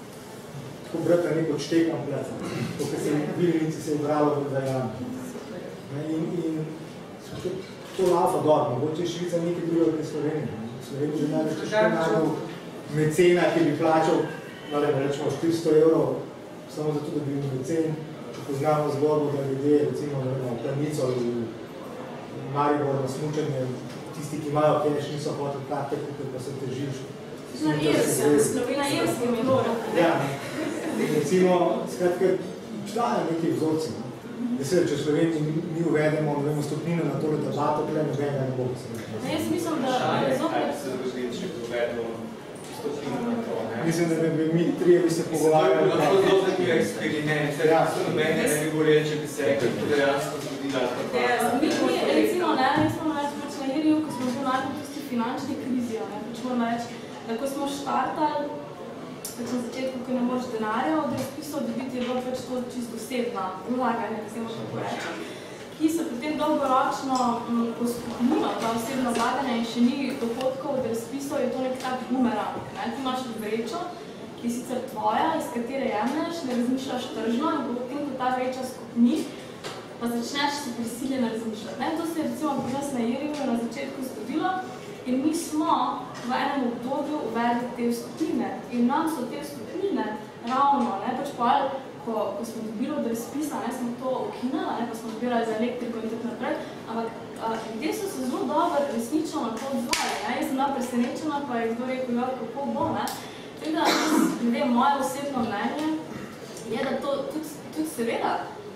tako brati na neko čtekam pleca. To, ker se v Vilnici se je bralo v Dajanu. In, in to laufa dobro, mogoče je Švica nekaj drugo kot Slovenija. Slovenija že največ težko najdel mecena, ki bi plačal, no, rečemo, štiristo evrov, samo zato, da bi bil mecen. Če poznamo zgodbo, da ljudje, recimo, v Planico ali v Maribor na smučanje, tisti, ki imajo keš, niso hoteli karte, kot pa se težiš. Na Irskem, na Irskem je dobro. Ja, recimo, skratka, obstajajo neki vzorci. Vesel, če v Sloveniji mi uvedemo, ne vemo, stopnino na tole debato, tle nobenega ne bo. Ne, jaz mislim, da je zopet... Kaj se zgodi, če bi uvedlo stopnino na to, ne? Mislim, da bi mi trije bi se pogovarjali. Lahko zelo takih eksperiment, ker so nobene ne bi bolje, če bi se rekli, tudi dejansko zgodila. Mi, recimo, ne, nismo reči, pač na Iriju, ko smo bili najbolj tisti finančni krizi, ne, pač moramo reči, da ko smo štartali, pač na začetku, ko ne moreš denarja od razpisov dobiti, je bilo pač to čisto osebna vlaganja, da seimo tako reči, ki se potem dolgoročno poskupnilo, ta osebna vlaganja in še ni dohodkov od razpisov, je to nek tak bumerang. Ne? Ti imaš vrečo, ki je sicer tvoja, iz katere jemneš, ne razmišljaš tržno in potem, ko ta vreča skupni, pa začneš se prisiljeno razmišljati. Ne? To se je recimo pri nas na Iriju na začetku zgodilo, in mi smo v enem obdobju uvedli te skupine in nam so te skupine ravno, ne, pač pa, ko, ko smo dobili od razpisa, ne, smo to ukinali, ne, pa smo dobili za elektriko in tako naprej, ampak ljudje so se zelo dobro resnično na to odzvali, ne, jaz sem bila presenečena, pa je kdo rekel, ja, kako bo, ne. Tako da, ne vem, moje osebno mnenje je, da to tudi, tudi seveda,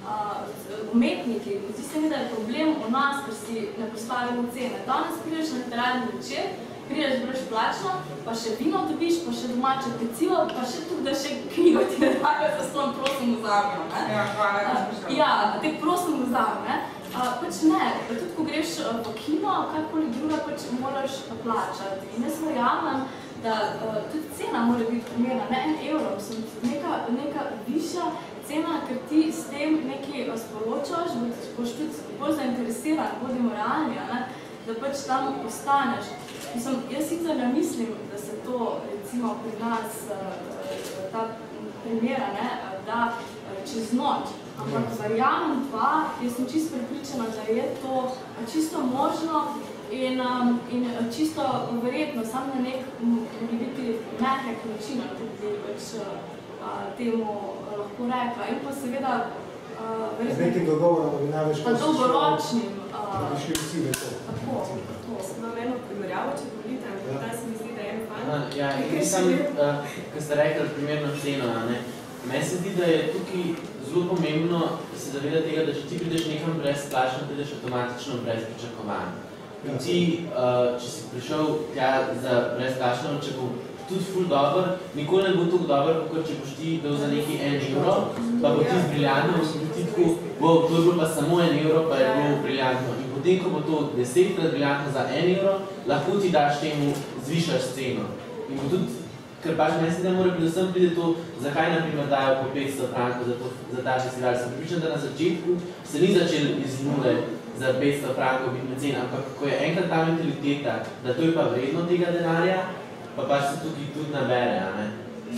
Uh, umetniki, zdi se mi, da je problem v nas, ker si ne postavimo cene. Danes prideš na literarni večer, prideš brezplačno, pa še vino dobiš, pa še domače pecivo, pa še tudi, da še knjigo ti ne dajo, za ston prosim vzamijo, ne? Ja, hvala, uh, ja, te prosim vzamijo, ne? Uh, pač ne, tudi ko greš v kino, kakoli druga, pač moraš plačati. In jaz verjamem, da uh, tudi cena mora biti primerna, ne en evro, sem neka, neka višja cena, ker ti s tem nekaj sporočaš, boš tudi bolj zainteresiran, bodimo realni, ne? da pač tam ostaneš. Mislim, jaz sicer ne mislim, da se to recimo pri nas ta primera, ne, da čez noč, ampak verjamem pa, jaz sem čisto prepričana, da je to čisto možno in, in čisto verjetno, samo na nek biti mehek način, tudi pač temu lahko rekla. In pa seveda z nekim dogovorom, da bi največ pa dolgoročnim. Da bi šli vsi v to. Tako, tako. Imam eno primerjavo, če dovolite, da se mi zdi, da je en fan. Ja, in sam, ko ste rekli primerno ceno, ne, meni se zdi, da je tukaj zelo pomembno se zaveda tega, da če ti prideš nekam brezplačno, prideš avtomatično brez pričakovanj. In ti, če si prišel tja za brezplačno, če bo tudi ful dober, nikoli ne bo tako dober, kot če boš ti dal za neki en evro, pa bo ti briljantno, boš ti tako, bo, to je bilo pa samo en evro, pa je bilo briljantno. In potem, ko bo to desetkrat briljantno za en evro, lahko ti daš temu, zvišaš ceno. In bo tudi, ker pač meni se da mora predvsem pride to, zakaj naprimer dajo po petsto frankov za, to, za ta festival. Sem pripričan, da na začetku se ni začel iz nule za petsto frankov biti cen, ampak ko je enkrat ta mentaliteta, da to je pa vredno tega denarja, pa pač se tukaj tudi nabere, a ne?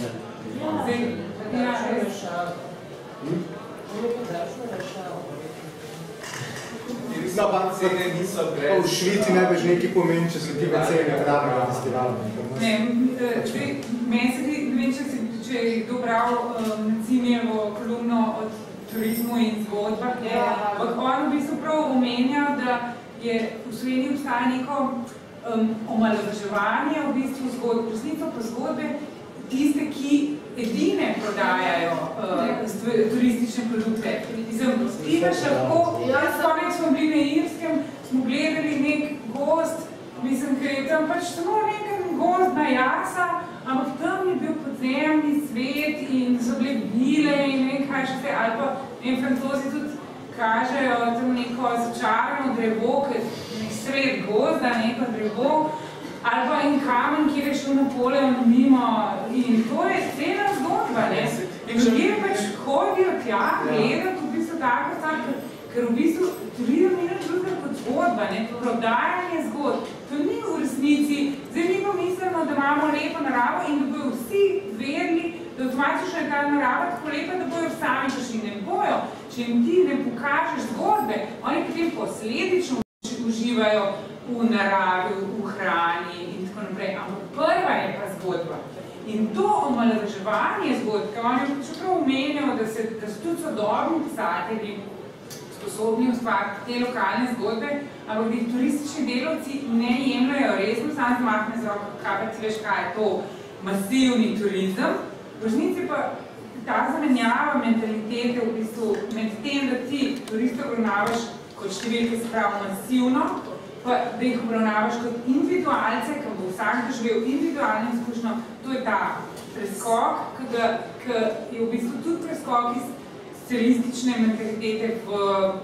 Ja, Da pa cene niso brez... V Švici ne veš nekaj pomeni, če se ti v cene gradnega festivala. Ne, meni se ti, ne vem, če je kdo bral Cimjevo kolumno od turizmu in zgodbah, ampak on v bistvu prav omenjal, da je v Sloveniji obstaja neko omalovaževanje v bistvu zgodb, resnico pa zgodbe, tiste, ki edine prodajajo turistične produkte. Mislim, ti imaš lahko, jaz spomnim, smo bili na Irskem, smo gledali nek gost, mislim, ker je tam pač samo nekaj gost na jasa, ampak tam je bil podzemni svet in so bile vile in ne kaj še vse, ali pa in Francozi tudi kažejo tam neko začarano drevo, nek sred gozda, neko drevo, ali pa in kamen, kjer je šel Napoleon mimo. In to je cela zgodba, ne? Ljudje pač hodijo tja, gledati v bistvu tako stvar, ker v bistvu turizem ni nič drugega kot zgodba, ne? Prodajanje zgodb. To ni v resnici, zdaj mi pa mislimo, da imamo lepo naravo in da bojo vsi verili, da avtomatično je ta narava tako lepa, da bojo sami prišli. Ne bojo, če jim ti ne pokažeš zgodbe, oni potem posledično uživajo v naravi, v hrani in tako naprej. Ampak prva je pa zgodba. In to omalovaževanje zgodb, ker oni čeprav omenjajo, da se da so tudi sodobni pisatelji sposobni ustvariti te lokalne zgodbe, ampak da jih turistični delavci ne jemljajo resno, sam zmahne z roko, kaj pa ti veš, kaj je to masivni turizem. V resnici pa ta zamenjava mentalitete v bistvu med tem, da ti turiste obravnavaš kot številke, se pravi masivno, pa da jih obravnavaš kot individualce, ki bo vsak doživel individualno izkušnjo, to je ta preskok, ki je v bistvu tudi preskok iz socialistične mentalitete v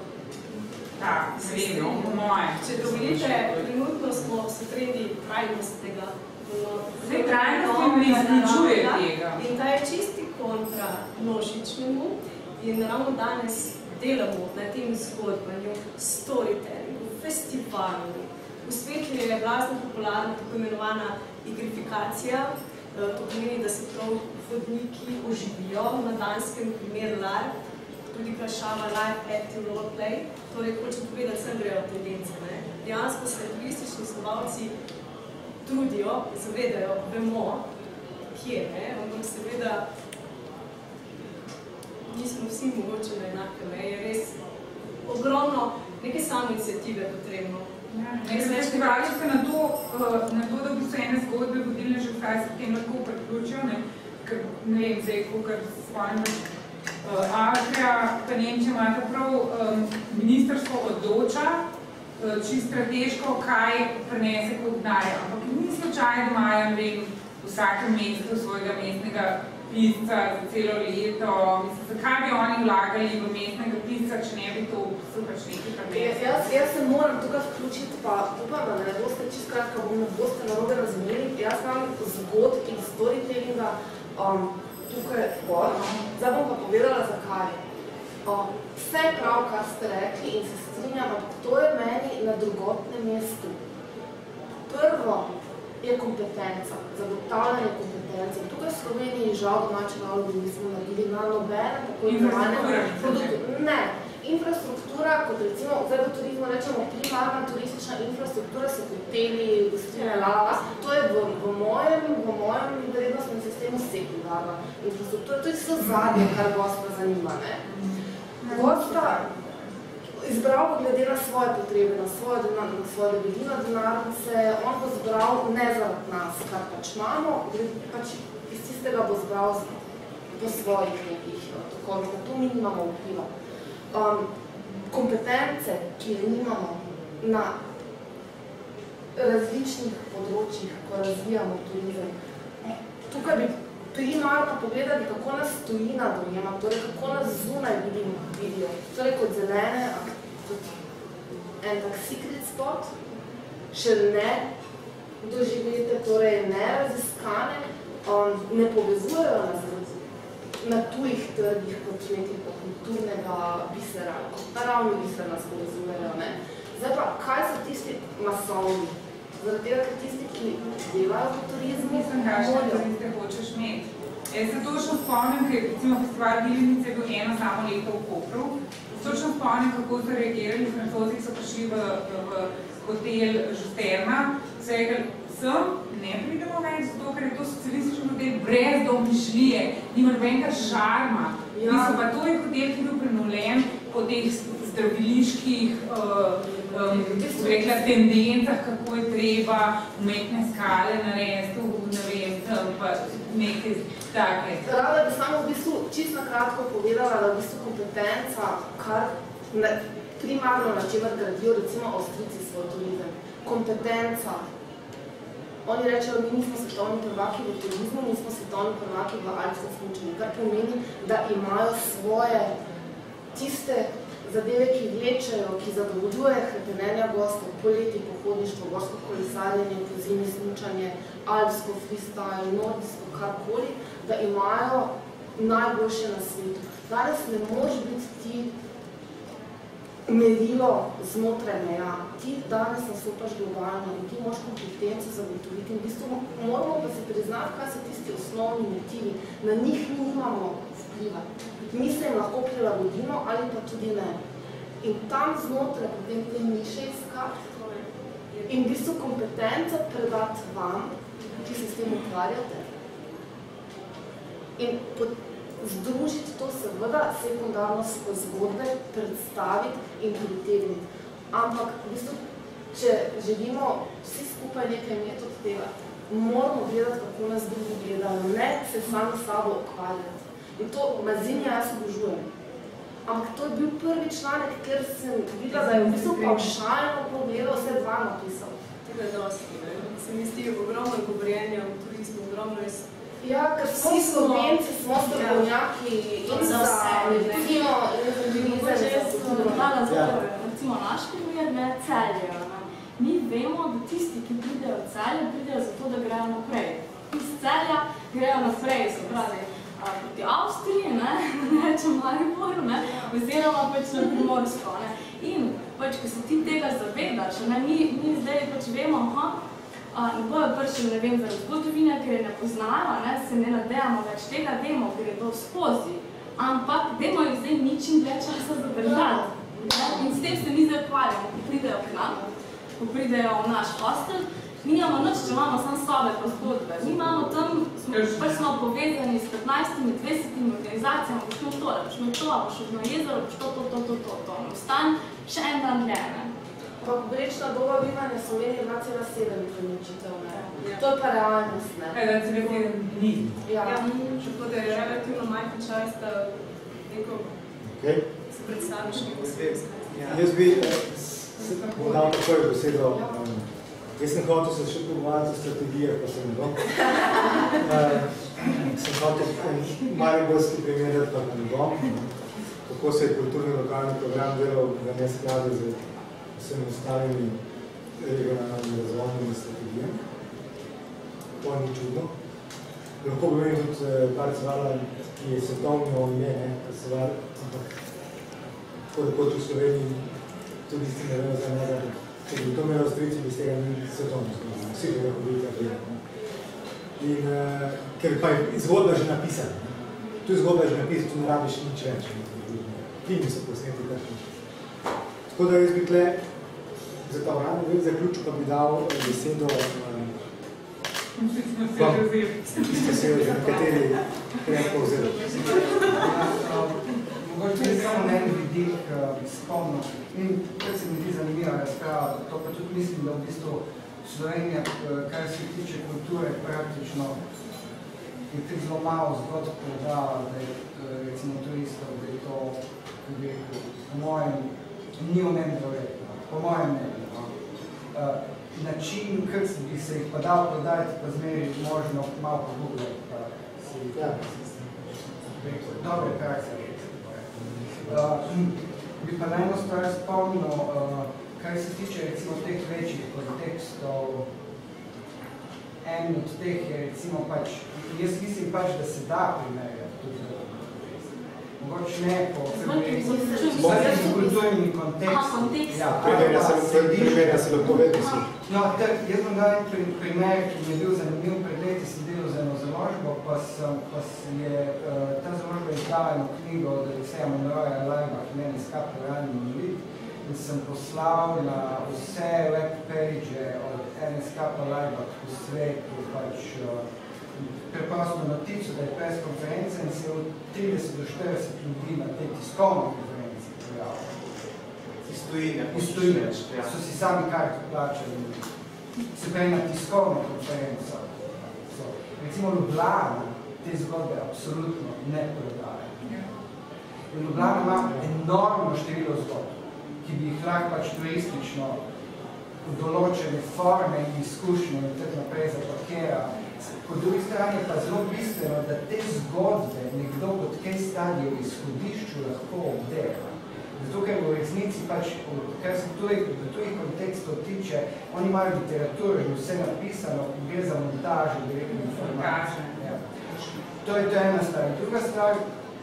ta srednjo, po moje. Če dovolite, trenutno smo v trendi trajnostnega. Zdaj trajnost ne izključuje tega. In ta je čisti kontra množičnemu in ravno danes delamo na tem zgodbanju, storytellingu, festivalu. V svetu je blazno popularna tako imenovana igrifikacija, to pomeni, da se prav vodniki oživijo, na Danskem primer LARP, tudi vprašava Live Active Roleplay, torej hoče povedati, sem grejo tendence. Dejansko se turistični snovalci trudijo, zavedajo, vemo, kje, ampak seveda nismo vsi mogoče na enake meje, je res ogromno neke samoiniciative potrebno. Festivali se na to, na to, da bi se ene zgodbe vodilne že kaj se tem lahko priključijo, ker ne vem, zdaj, kakor se spomnim, Avstrija pa Nemčija imata prav ministrstvo odloča čisto strateško, kaj prinese kot denarja. Ampak ni slučaj, da imajo, ne vem, v vsakem mestu svojega mestnega pisca za celo leto. Mislim, zakaj bi oni vlagali v mestnega pisca, če ne bi to pač nekaj premest? Jaz, jaz se moram tukaj vključiti, pa upam, da ne boste čisto kratka, bom ne boste narobe razumeli. Jaz imam zgodb in storytellinga um, tukaj gor. Zdaj bom pa povedala, zakaj. Vse prav, kar ste rekli in se strinjam, to je meni na drugotnem mestu. Prvo je kompetenca, zagotavljanje kompetence. Tukaj v Sloveniji žal domače naloge nismo naredili na nobene tako imenovanem produktu. Ne. Infrastruktura, kot recimo, zdaj v turizmu rečemo primarna turistična infrastruktura, so hoteli, industrije, lava, to je v, v mojem, v mojem vrednostnem sistemu sekundarna infrastruktura. To je vse zadnje, kar gosta zanima. Ne? Gosta izbral glede na svoje potrebe, na svoje, na svoje debelino denarnice, on bo zbral ne zaradi nas, kar pač imamo, pač iz tistega bo zbral po svojih nekih tokovih, na to mi nimamo vpliva. Um, kompetence, ki jo imamo na različnih področjih, ko razvijamo turizem. Tukaj bi primarno pogledali, kako nas tujina dojema, torej kako nas zunaj vidijo. Torej kot zelene, en tak secret spot, še ne doživite, torej ne raziskane, um, ne povezujejo nas na tujih trgih kot nekaj kulturnega bisera, kot naravni biser nas povezujejo. Ne? Zdaj pa, kaj so tisti masovni? Zaradi tega, ker tisti, ki delajo v turizmu, mislim, kakšne turiste hočeš imeti. Jaz se točno spomnim, ker recimo festival Vilenice je bil eno samo leto v Kopru. Točno spomnim, kako so reagirali Francozi, ki so prišli v, v hotel Žusterna. So rekli, sem, ne pridemo več, zato, ker je to socialistični hotel brez domišljije, nima nobenega šarma. Ja. Mislim, pa to je hotel, ki je bil prenovljen po teh zdraviliških uh, um, rekla, tendencah, kako je treba umetne skale narediti, ne vem, pa nekaj take. Rada bi samo v bistvu čisto na kratko povedala, da v bistvu kompetenca, kar ne, primarno na čemer gradijo recimo Avstrijci svoj turizem. Kompetenca. Oni rečejo, mi nismo svetovni prvaki v turizmu, mi smo svetovni prvaki v alpskem smučanju, kar pomeni, da imajo svoje tiste zadeve, ki vlečejo, ki zadovoljujejo hrepenenja gostov, poleti, pohodništvo, gorsko kolesarjenje, pozimi smučanje, alpsko, freestyle, nordijsko, karkoli, da imajo najboljše na svetu. Danes ne moreš biti ti merilo znotraj meja. Ti danes nastopaš globalno in ti moraš kompetenco zagotoviti. In v bistvu moramo pa se priznati, kaj so tisti osnovni motivi. Na njih nimamo vpliva. Mi se jim lahko prilagodimo ali pa tudi ne. In tam znotraj potem te niše iskati in v bistvu kompetenco predati vam, ki se s tem ukvarjate. In združiti to seveda sekundarno zgodbe, predstaviti in pritegniti. Ampak v bistvu, če želimo vsi skupaj nekaj imeti od tega, moramo gledati, kako nas drugi gledajo, ne se sami sabo ukvarjati. In to mazinja jaz obožujem. Ampak to je bil prvi članek, kjer sem videla, da je v bistvu pavšalno pogledal, vse dva napisal. Tega je dosti, ne? Se mi zdi ogromno govorjenja o turizmu, ogromno je... Ja, ker smo Slovenci, smo strokovnjaki in za medicino in za življenje. Recimo naš primer, ne, Celje. Mi vemo, da tisti, ki pridejo v Celje, pridejo zato, da grejo naprej. Iz Celja grejo naprej, se pravi, proti Avstriji, ne, rečem Mariboru, ne, oziroma pač na Primorsko, ne. In pač, ko se ti tega zavedaš, ne, mi, mi zdaj pač vemo, aha, ne bojo prišli, ne vem, zaradi zgodovine, ker je ne poznajo, ne, se ne nadejamo več tega, vemo, ker je to skozi, ampak vemo jih zdaj ničim dlje časa zadržati. In s tem se mi zdaj ukvarjamo, ko pridejo k nam, ko pridejo v naš hostel, mi imamo nič, če imamo samo sobe pa zgodbe. Mi imamo tam, pač smo povezani s petnajstimi, dvajsetimi organizacijami, boš imel tole, boš imel to, boš imel jezero, boš to, to, to, to, to, to. Ostan še en dan dlje, ne. Pa poprečna doba bivanja Slovenije dva cela sedem prenočitev, ne. To je pa realnost, ne. Kaj, dva cela sedem dni? Ja. Še to, da je relativno majhen čas, da neko se predstaviš neko svojsko. Jaz bi dal takoj besedo. Jaz sem hotel se še pogovarjati o strategijah, pa sem ne bom. Sem hotel mariborski primer, pa ne bom. Kako se je kulturni lokalni program delal v neskladu z vsemi ostalimi regionalnimi razvojnimi strategijami. To ni čudno. Lahko bi imel tudi par festivala, ki je svetovno ime, festival, ampak tako da kot v Sloveniji turisti ne vejo za njega, če bi to imel Avstrijci, bi se ga ni svetovno skozi, vsi tega hodili tako. In uh, ker pa je zgodba že napisana. Tu je zgodba že napisana, tu ne rabiš nič več. Filmi so posneti kakšni. Tako da jaz bi tle za ta vrani vel zaključil, pa bi dal besedo vam, ki ste se za nekateri krepko vzeli. Mogoče je samo na en vidik spomnil. In kar se mi zdi zanimiva razprava, to pa tudi mislim, da v bistvu Slovenija, kar se tiče kulture, praktično je tudi zelo malo zgodb prodala, da je recimo turistov, da je to, kako bi rekel, po mojem, ni omembno redno, po mojem mnenju. Način, kar bi se jih pa dal prodajati, pa zmeri možno malo pogubljati, pa se jih rekel, dobre prakse. Bi pa na eno stvar spomnil, kar se tiče recimo teh večjih kontekstov, en od teh je recimo pač, jaz mislim pač, da se da primerjati tudi mogoče ne po kulturni kontekst. Primerja se lahko vedno si. No, jaz vam dal en primer, ki mi je bil zanimiv, pred leti sem delal za eno založbo, pa je ta založba izdala eno knjigo od Alekseja Monroja Leibach, meni skapil realni monolit, in sem poslal na vse web page od N S K Leibach v svetu pač preprosto notico, da je press konferenca in se je od trideset do štirideset ljudi na tej tiskovni konferenci pojavili. Iz tujine. Iz tujine. So si sami karto plačali. Se pravi na tiskovno konferenco. Recimo Ljubljana te zgodbe absolutno ne prodaja. In Ljubljana ima enormno število zgodb, ki bi jih lahko pač turistično v določene forme in izkušnje in tako naprej zapakira. Po drugi strani je pa zelo bistveno, da te zgodbe nekdo pod kaj stadijo v izhodišču lahko obdela. Zato, ker v resnici pač, kar se v tujih kontekstov tiče, oni imajo literaturo in vse napisano, gre za montažo, direktno informacijo. Ja. To je to ena stvar. Druga stvar,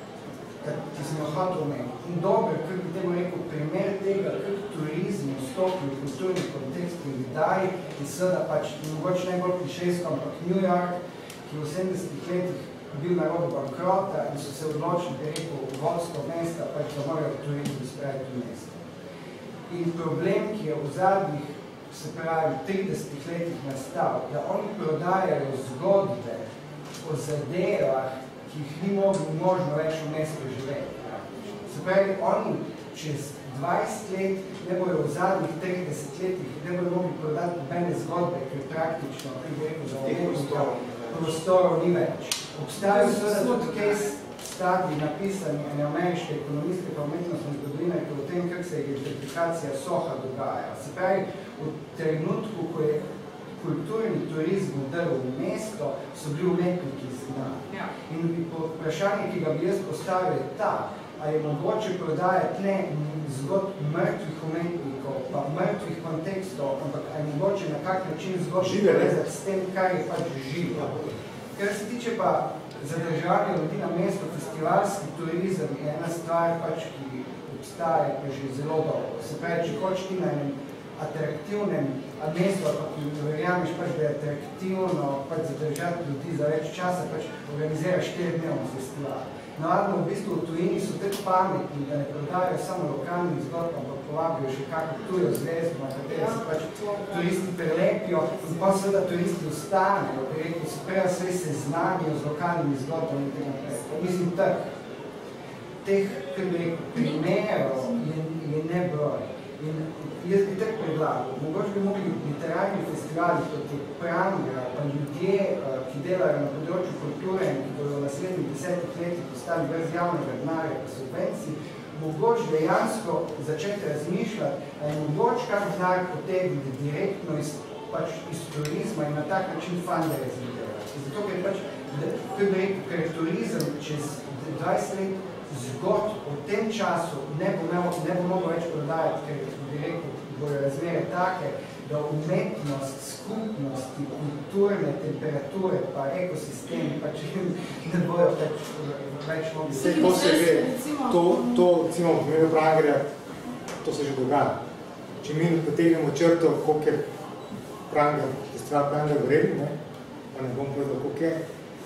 ki sem jo hotel omeniti, in dobro, kako bi temu rekel, primer tega, kako turizm vstopi v kulturni kontekst in kdaj, in seveda pač, mogoče najbolj klišejsko, ampak New York, ki v sedemdesetih letih bil na robu bankrota in so se odločili, da je rekel vodstvo mesta, pač da morajo turizm spraviti v mesto. In problem, ki je v zadnjih, se pravi, tridesetih letih nastal, da oni prodajajo zgodbe o zadevah, ki jih ni možno več v mestu živeti. Se pravi, oni čez dvajset let ne bojo v zadnjih trideset letih ne bojo mogli prodati nobene zgodbe, ker praktično, ki bi rekel, za umetnika prostorov ni več. Obstajajo seveda tudi case study napisani ene ameriške ekonomiste pa umetnostne zgodovine, o tem, kako se je gentrifikacija Soha dogaja. Se pravi, v trenutku, ko je kulturni turizm vdrl v mesto, so bili umetniki znani. In vprašanje, ki ga bi jaz postavil, je ta, ali je mogoče prodajati ne zgodb mrtvih umetnikov, pa mrtvih kontekstov, ampak ali je mogoče na kak način zgodb povezati s tem, kar je pač živo. Kar se tiče pa zadržavanja ljudi na mesto, festivalski turizem je ena stvar, pač, ki obstaja pa že zelo dolgo. Se pravi, če hočeš ti na enem atraktivnem mestu, pa ki verjameš, pač, da je atraktivno pač zadržati ljudi za več časa, pač organiziraš štiridnevni festival. Navadno v bistvu v tujini so tako pametni, da ne prodajajo samo lokalnih zgodb, ampak povabijo še kako tujo zvezdo, na kateri se pač turisti prelepijo in pa seveda turisti ostanejo, ker rekel, se prej sve seznanijo z lokalnimi zgodbami in tako naprej. Mislim, tak, teh primerov je, je nebroj. In jaz bi tako predlagal, mogoče bi mogli literarni festivali, kot je Prangra, pa ljudje, ki delajo na področju kulture in ki bodo v naslednjih desetih letih postali brez javnega denarja pa subvencij, mogoče dejansko začeti razmišljati, da je mogoče kak denar potegniti direktno iz, pač, iz turizma in na tak način fundraising delati. Zato, ker pač, da, ker je turizem čez dvajset let zgodb v tem času ne bo, ne bo mogel več prodajati, ker bi rekel, bojo razmere take, da umetnost, skupnosti, kulturne, temperature, pa ekosistemi, pa če ne bojo več več mogli. Vse, ko se že, to, to, recimo, v primeru Prangerja, to se že dogaja. Če mi potegnemo črto, koliko je Pranger, festival Pranger vreden, ne, pa ne bom povedal, koliko je,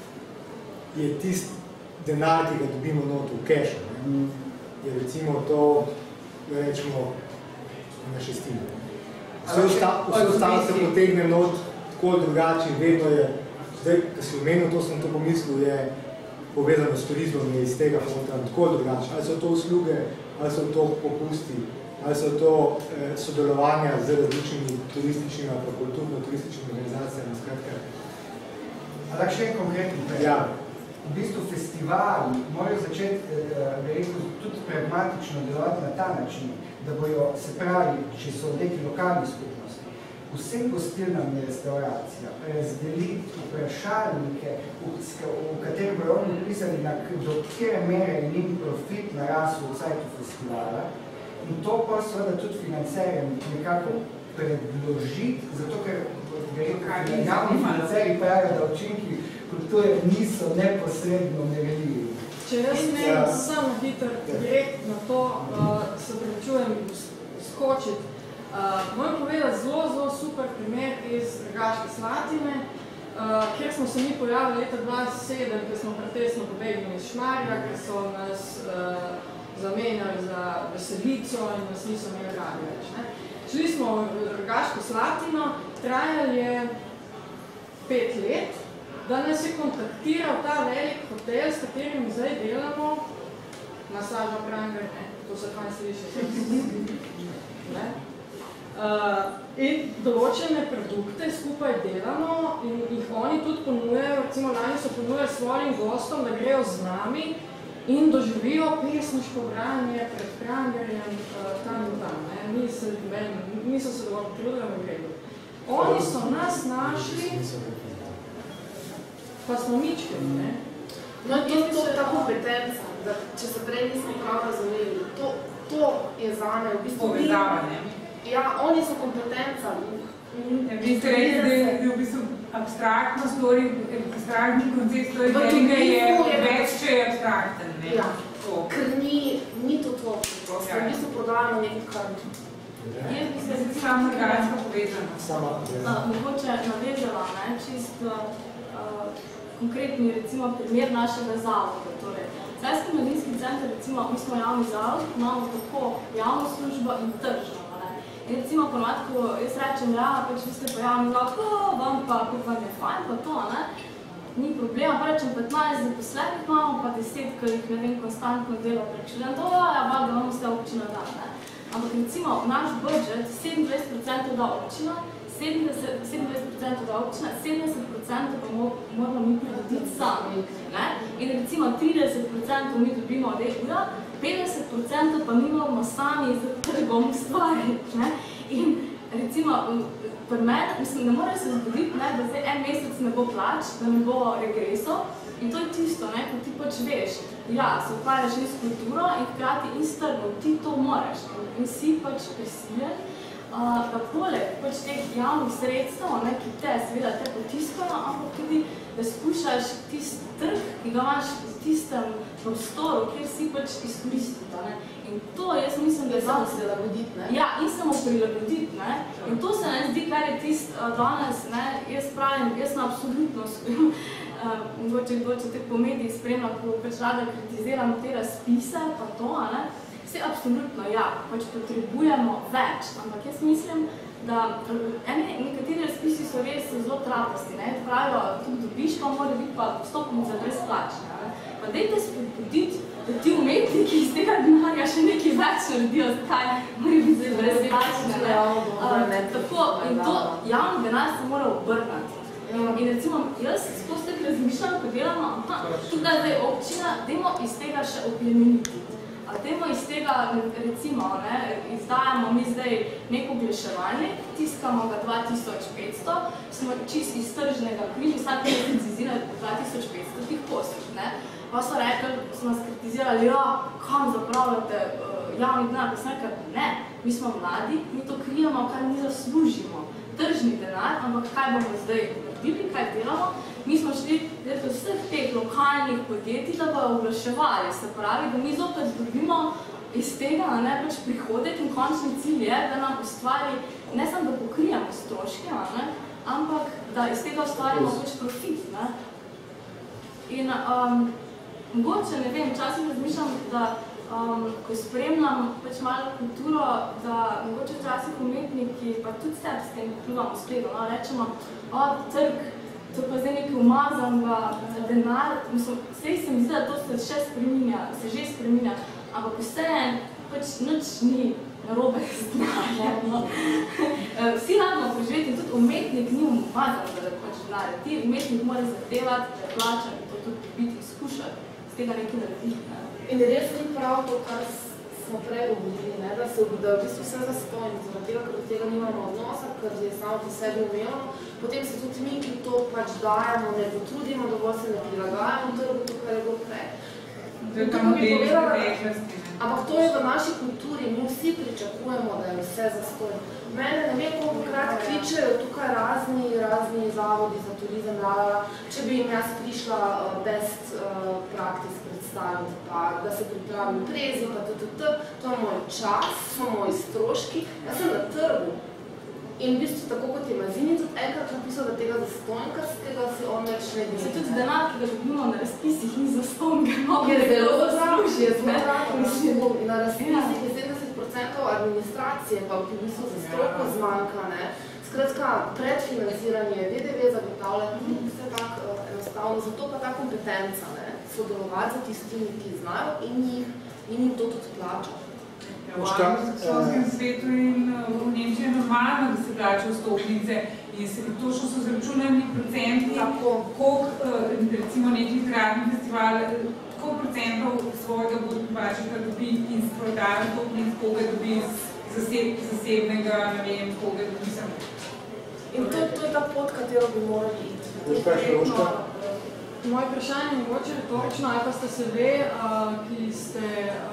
je tist denar, ki ga dobimo not v kešu, ne, je recimo to, da rečemo, na šestine. Vse ostalo se potegne not tako drugače in vedno je, zdaj, ko si omenil, to sem to pomislil, je povezano s turizmom, je iz tega fonda tako drugače. Ali so to usluge, ali so to popusti, ali so to eh, sodelovanja z različnimi turističnimi, pa kulturno-turističnimi organizacijami, skratka. A tak še en konkretni primer. Ja. V bistvu festivali morajo začeti, eh, rekel, tudi pragmatično delovati na ta način, da bojo, se pravi, če so v neki lokalni skupnosti, vsem gostilnam je restauracija, razdeliti vprašalnike, v, v katerem bojo oni napisali, na, do kjere mere je njim profit narasel v cajtu festivala, in to pa seveda tudi financerjem nekako predložiti, zato ker javni financerji pravijo, da učinki kulture niso neposredno merljivi. Če jaz smem samo hitro direkt na to, uh, se prečujem skočiti. Uh, moram povedati zelo, zelo super primer iz Rogaške Slatine, uh, kjer smo se mi pojavili leta dva tisoč sedem, ker smo pretesno pobegli iz Šmarja, ker so nas uh, zamenjali za veselico in nas niso imeli radi več. Ne? Šli smo v Rogaško Slatino, trajal je pet let, da nas je kontaktiral ta velik hotel, s katerim zdaj delamo, Masaža Pranger, ne, to se kaj sliši, ne? Uh, in določene produkte skupaj delamo in jih oni tudi ponujajo, recimo lani so ponujali svojim gostom, da grejo z nami in doživijo pesniško branje pred Prangerjem uh, tam in tam, ne? Niso, niso se dovolj potrudili v gredu. Oni so nas našli, pa smo mičkali, ne? No, in to je ta kompetenca, da če se prej nismo prav razumeli, to, to je zame v bistvu... Povezavanje. Ja, oni so kompetenca. Vi ste rekli, da je v bistvu abstraktno stori, abstraktni koncept storytellinga je več, če je abstrakten, ne? Ja, ker ni, ni to to, prosto. V bistvu prodajamo nekaj kar. Jaz bi se zdi samo drugačko povezano. Sama, ja. Mogoče navezala, ne, čisto konkretni, recimo, primer našega zavoda. Torej, Celjski mladinski center, recimo, mi smo javni zavod, imamo tako javno službo in tržno. Ne? In recimo, ponovati, ko jaz rečem, ja, pač vi ste pa javni zavod, ko vam pa, ko vam je fajn, pa to, ne? Ni problema, pa rečem petnajst zaposlenih imamo, pa deset, ki jih, ne vem, konstantno delo prek študentov, ja, pa da vam vse občina da, ne? Ampak recimo, naš budžet, sedemindvajset procentov da občina, sedemindvajset procentov da občina, sedemdeset procentov pa moramo mi pridobiti sami. Ne? In recimo trideset procentov mi dobimo od E U ja, petdeset procentov pa mi moramo sami za trgom ustvariti. Ne? In recimo, pri meni, mislim, ne more se zgoditi, ne, da zdaj en mesec ne bo plač, da ne bo regresov. In to je tisto, ne, ko ti pač veš, ja, se ukvarjaš in s kulturo in hkrati in s trgom, ti to moreš. In si pač prisiljen, uh, da poleg pač teh javnih sredstev, ne, ki te seveda te potiskajo, ampak tudi, da skušaš tist trg, ki ga imaš v tistem prostoru, kjer si pač izkoristiti. Ne. In to, jaz mislim, da je samo prilagoditi, ne? Ja, in samo prilagoditi, ne. In to se ne zdi, kar je tist uh, danes, ne, jaz pravim, jaz sem absolutno Uh, mogoče kdo, če te po medijih spremlja, ko pač rada kritiziram te razpise, pa to, ne? Vse absolutno, ja, pač potrebujemo več, ampak jaz mislim, da ene, nekateri razpisi so res zelo trapasti, ne? Pravijo, tudi dobiš, pa mora biti pa vstopnica brezplačna, ne? Pa dejte spodbuditi, da ti umetniki iz tega denarja še nekaj več naredijo, zakaj mora biti zdaj brezplačna, ne? Uh, tako, in to javni denar se mora obrnati. In, in recimo, jaz skozi tako razmišljam, ko delamo, aha, tudi da je občina, dajmo iz tega še oplemeniti. Dajmo iz tega, recimo, ne, izdajamo mi zdaj nek oglaševalnik, tiskamo ga dva tisoč petsto, smo čist iz tržnega knjiža, vsak mesec izdajali dva tisoč petsto tih poslih, ne. Pa so rekli, so nas kritizirali, ja, kam zapravljate uh, javni denar, pa sem rekel, ne, mi smo mladi, mi to krijemo, kar mi zaslužimo. Tržni denar, ampak kaj bomo zdaj naredili, kaj delamo? Mi smo šli do vseh teh lokalnih podjetij, da bojo oglaševali, se pravi, da mi zopet dobimo iz tega ne, pač prihodek in končni cilj je, da nam ustvari, ne samo da pokrijemo stroške, ne, ampak da iz tega ustvarimo pač profit. Ne. In um, mogoče, ne vem, včasih razmišljam, da um, ko spremljam pač malo kulturo, da mogoče včasih umetniki, pa tudi s tebi s tem pljuvamo skledo, no, rečemo, o, trg, to pa zdaj nekaj umazanega, denar, mislim, vsej se mi zdi, da to se še spreminja, se že spreminja, ampak vseeno pač nič ni narobe z denarjem. No. Vsi radimo preživeti in tudi umetnik ni umazan, da pač denarje. Ti umetnik mora zahtevati, da je plačan in to tudi biti izkušati, z tega nekaj narediti. Ne. In res ni prav to, kar smo prej govorili, ne, da se da v bistvu vse zastojni, zaradi tega, ker od tega nimamo odnosa, ker je samo po sebi umevno, potem se tudi mi, ki to pač dajemo, ne potrudimo, dovolj se ne prilagajamo, to je to, kar je bilo prej. Ampak to je v naši kulturi, mi vsi pričakujemo, da je vse zastojno. Mene ne vem, kolikokrat kličejo tukaj razni, razni zavodi za turizem, da, če bi jim jaz prišla uh, best uh, practice predstaviti, pa da se pripravim prezi, pa ttt, to je moj čas, so moji stroški, jaz sem na trgu. In v bistvu tako kot je Mazini tudi enkrat napisal, da tega zastonjkarskega si on več ne deli. Se tudi denar, ki ga dobimo na razpisih, ni zastonjka. Je zelo zasluži, je zelo zasluži. Na razpisih je sedemdeset procentov administracije, pa v bistvu za stroko zmanjka. Ne. Skratka, predfinanciranje, D D V zagotavlja, vse tak enostavno, zato pa ta kompetenca, ne, sodelovati za tistimi, ki znajo in jih, in jim to tudi plača. V anglo-saksonskem svetu in v Nemčiji je normalno, da se plačajo vstopnice in se točno so zračunani procenti, koliko recimo neki literarni festival, koliko procentov svojega budvačika dobi in s prodajo vstopnic, koga dobi zasebnega, ne vem, koga dobi sem. In to, to je ta pot, katero bi morali iti. Moje vprašanje je mogoče retorično, ali pa ste se ve, ki ste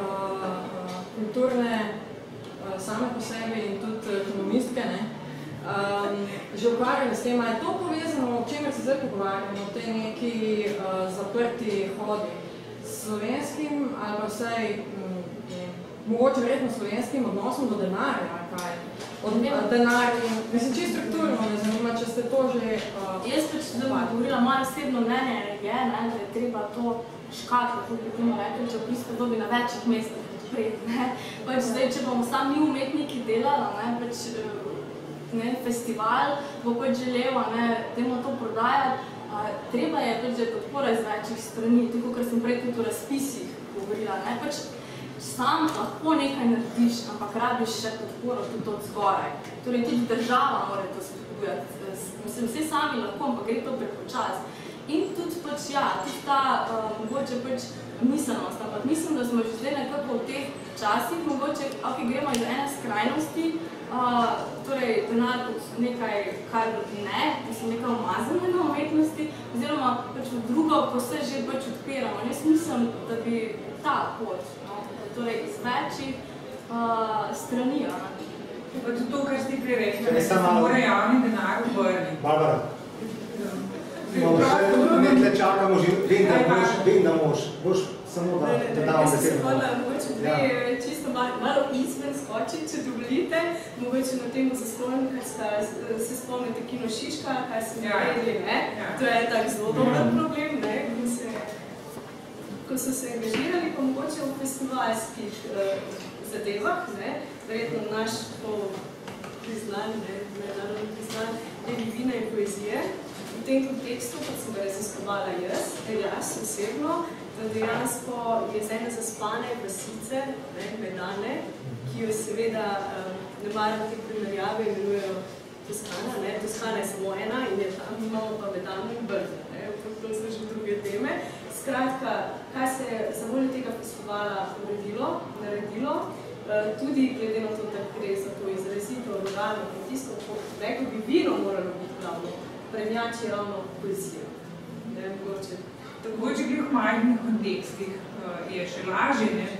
kulturne same po sebi in tudi ekonomistke, ne, um, že ukvarjali s tem, ali je to povezano, o čemer se zdaj pogovarjamo, o tej neki uh, zaprti hodi s slovenskim ali pa vsaj m, mogoče verjetno slovenskim odnosom do denarja, ali kaj? Od denarja, mislim, čisto strukturno me zanima, če ste to že... Uh, Jaz pač zdaj govorila, moje osebno mnenje je, ne, da je treba to škatlo, kot bi temu rekli, če v bistvu dobi na večjih mestih. Pač zdaj, če bomo sami umetniki delali, ne, pač, ne, festival bo pač želel, ne, temo to prodajati, a, treba je pač, da je podpora iz večjih strani, tako kar sem prej tudi v razpisih govorila, ne, pač sam lahko nekaj narediš, ampak rabiš še podporo tudi od zgoraj. Torej, tudi država mora to spodbujati. Mislim, vse sami lahko, ampak gre to prepočas. In tudi pač, ja, tudi ta uh, mogoče pač miselnost, ampak mislim, da smo že zdaj nekako v teh časih, mogoče, ok, gremo iz ene skrajnosti, uh, torej denar kot nekaj, kar ne, mislim, nekaj umazane na umetnosti, oziroma pač v drugo, ko se že pač odpiramo. Jaz mislim, da bi ta pot, no, torej iz večjih uh, strani. Pa tudi to, kar ste prej rekli, da se mora javni denar vrniti. Barbara. Nekaj čakamo že, vem, da moš, vem, da moš, boš samo da te damo besedo. Mogoče dve čisto malo izven skočiti, če dovolite, mogoče na temu zaslonu, kar sta se spomnite Kino Šiška, kaj se mi vedeli, ne? To je tak zelo dober problem, ne? Ko so se angažirali, pa mogoče v festivalskih zadevah, ne? Verjetno naš priznan, ne, mednarodni priznan, je vina in poezije. V tem kontekstu, kot sem ga raziskovala jaz, jaz osebno, da dejansko je z ene zaspane vasice, ne, Medane, ki jo seveda ne maram te primerjave imenujejo Toskana, ne, Toskana je samo ena in je tam, imamo pa Medano in Brde, ne, to so že druge teme. Skratka, kaj se je za voljo tega festivala uredilo, naredilo, tudi glede na to, da gre za to izrazito ruralno kmetijstvo, rekli bi vino moralo biti glavno, prednjači ravno poezijo. Ne, mogoče. Mogoče gre v majhnih kontekstih je še lažje, ne?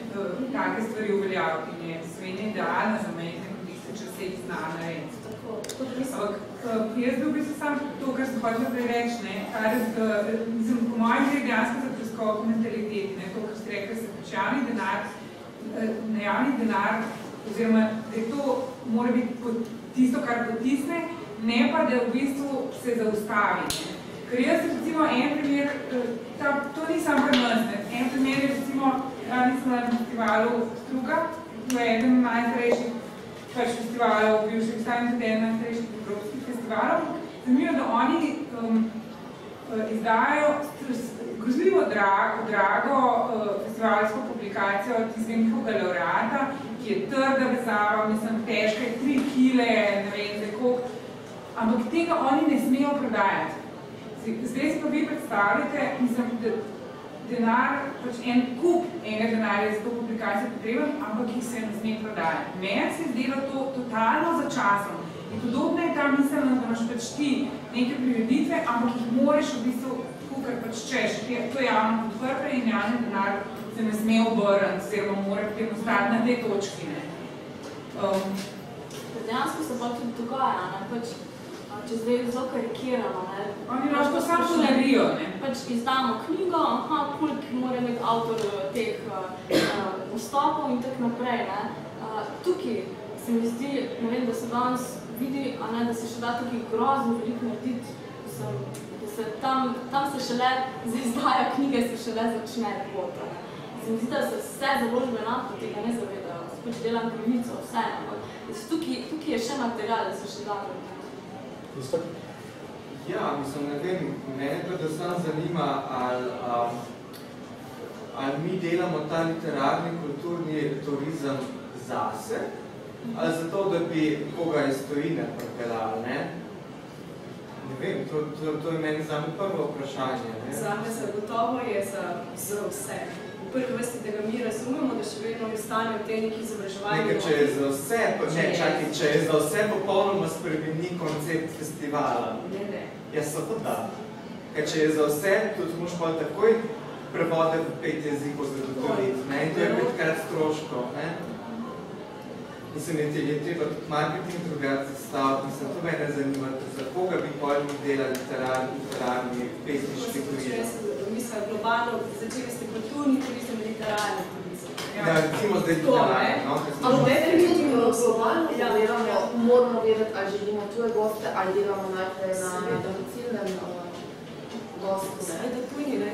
take stvari uveljaviti in je Slovenija idealna za majhne kmetijske, če se jih zna narediti. Ampak jaz bi v bistvu sam to, kar sem hotela prej reči, ne, kar, mislim, po mojem gre dejansko za preskok mentaliteti, ne, to, kar ste rekli, se pač javni denar, na javni denar, oziroma, da to mora biti tisto, kar potisne, ne pa, da v bistvu se zaustavi. Ne. Ker jaz recimo en primer, ta, to ni sam pri nas, ne, en primer je recimo, rani sem na festivalu Struga, to je eden najstarejših pač festivalov, bivših stavim tudi eden najstarejših evropskih festivalov. Zanimivo, da oni um, izdajajo grozljivo drago, drago uh, festivalsko publikacijo tistega njihovega laureata, ki je trda vezava, mislim, težka je tri kile, ne vem, zdaj koliko, ampak tega oni ne smejo prodajati. Zdaj si pa vi predstavljate, mislim, da denar, pač en kup enega denarja za to publikacijo potreben, ampak jih se ne sme prodajati. Meni se je zdelo to totalno začasno. In podobno je ta miselno, da imaš pač ti neke prireditve, ampak jih moraš v bistvu, kukar pač češ, to je javno podprte in javni denar se ne sme obrniti, oziroma mora potem ostati na tej točki. Ne. Um, Dejansko se pa tudi dogaja, ne, pač če zdaj zelo karikiramo, ne. Oni lahko samo polarijo, ne. Pač izdamo knjigo, aha, koliko mora imeti avtor teh uh, vstopov in tak naprej, ne. Uh, tukaj se mi zdi, ne vem, da se danes vidi, a ne, da se še da tukaj grozno veliko narediti, sem, da se tam, tam se šele, za izdajo knjige se šele začne repota, ne. Se mi zdi, da se vse založbe nato tega ne zavedajo, se pač delam krivico, vse, ampak tukaj, tukaj je še material, da se še da narediti. Ja, mislim, ne vem, mene predvsem zanima, ali, um, ali mi delamo ta literarni kulturni turizem zase, ali zato, da bi koga iz tujine pripeljali, ne? Ne vem, to, to, to je meni zame prvo vprašanje, ne? Zame zagotovo je za, za vse. V prvi vrsti, da ga mi razumemo, da še vedno ostanejo te neki izobraževalni. Nekaj, če je za vse, ne, čakaj, če je za vse popolnoma spremeni koncept festivala. Ne, ne. Ja, samo da. Ker če je za vse, tudi moš pa takoj prevode v pet jezikov zagotoviti, ne, in to je petkrat stroško, ne. Mislim, je treba tudi marketing drugače staviti, mislim, to mene zanima, za koga bi pojmo delali literarni, literarni, pesniški turizem. Mislim, globalno, začeli ste kulturni turizem, literarni turizem. Ja, recimo zdaj literarni, no? Ampak vedeti, tudi globalno delamo, moramo vedeti, ali želimo tuje goste, ali delamo najprej na domicilnem gostu. Seveda tuji, ne?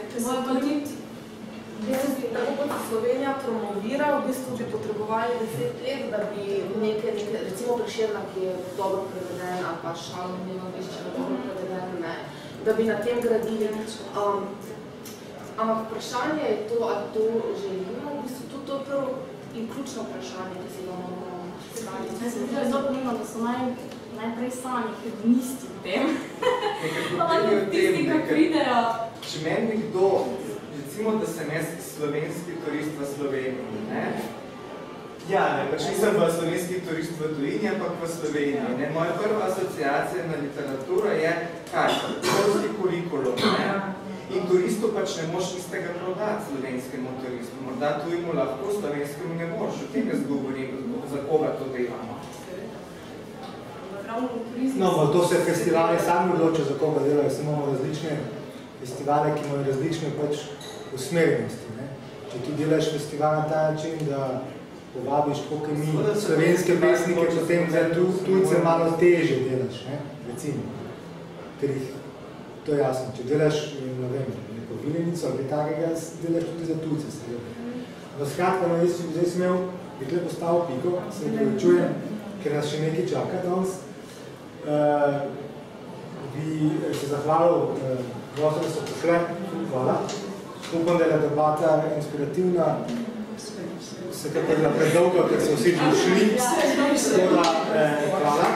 Tako kot Slovenija promovira, v bistvu bi potrebovali deset let, da bi nekaj, nekaj, recimo Prešerna, ki je dobro preveden, ali pa Šalom, nima veščina dobro preveden, ne, da bi na tem gradili. Um, ampak vprašanje je to, ali to želimo, v bistvu tudi to prvo in ključno vprašanje, ki si ga moramo staviti. Jaz sem zelo pomembno, da so naj, najprej sami hedonisti v tem. Pa manj tisti, ki pridejo. Če meni nekdo, recimo, da sem jaz slovenski turist v Sloveniji, ne? Ja, ne, pač nisem v slovenski turist v tujini, ampak v Sloveniji, ne? Moja prva asociacija na literaturo je, kaj, šolski kurikulum, ne? In turistu pač ne moš istega prodati slovenskemu turistu. Morda tujemu lahko, slovenskemu ne moš. O tem jaz govorim, za koga to delamo. No, to se festivali sami odločajo, za koga delajo. Samo imamo različne festivale, ki imajo različne pač usmerjenosti. Ne? Če ti delaš festival na ta način, da povabiš koliko mi slovenske pesnike, potem za tujce malo teže delaš, ne? Recimo. Ker jih, to je jasno, če delaš, ne vem, neko vilenico ali takega, delaš tudi za tujce. V skratka, no, jaz zdaj sem imel, bi tle postavil piko, se prevečujem, ker nas še nekaj čaka danes. Uh, bi se zahvalil uh, gostom, da so prišle. Hvala. Upam, da je debata inspirativna. Vsekakor je bila predolga, ker so vsi prišli. Hvala.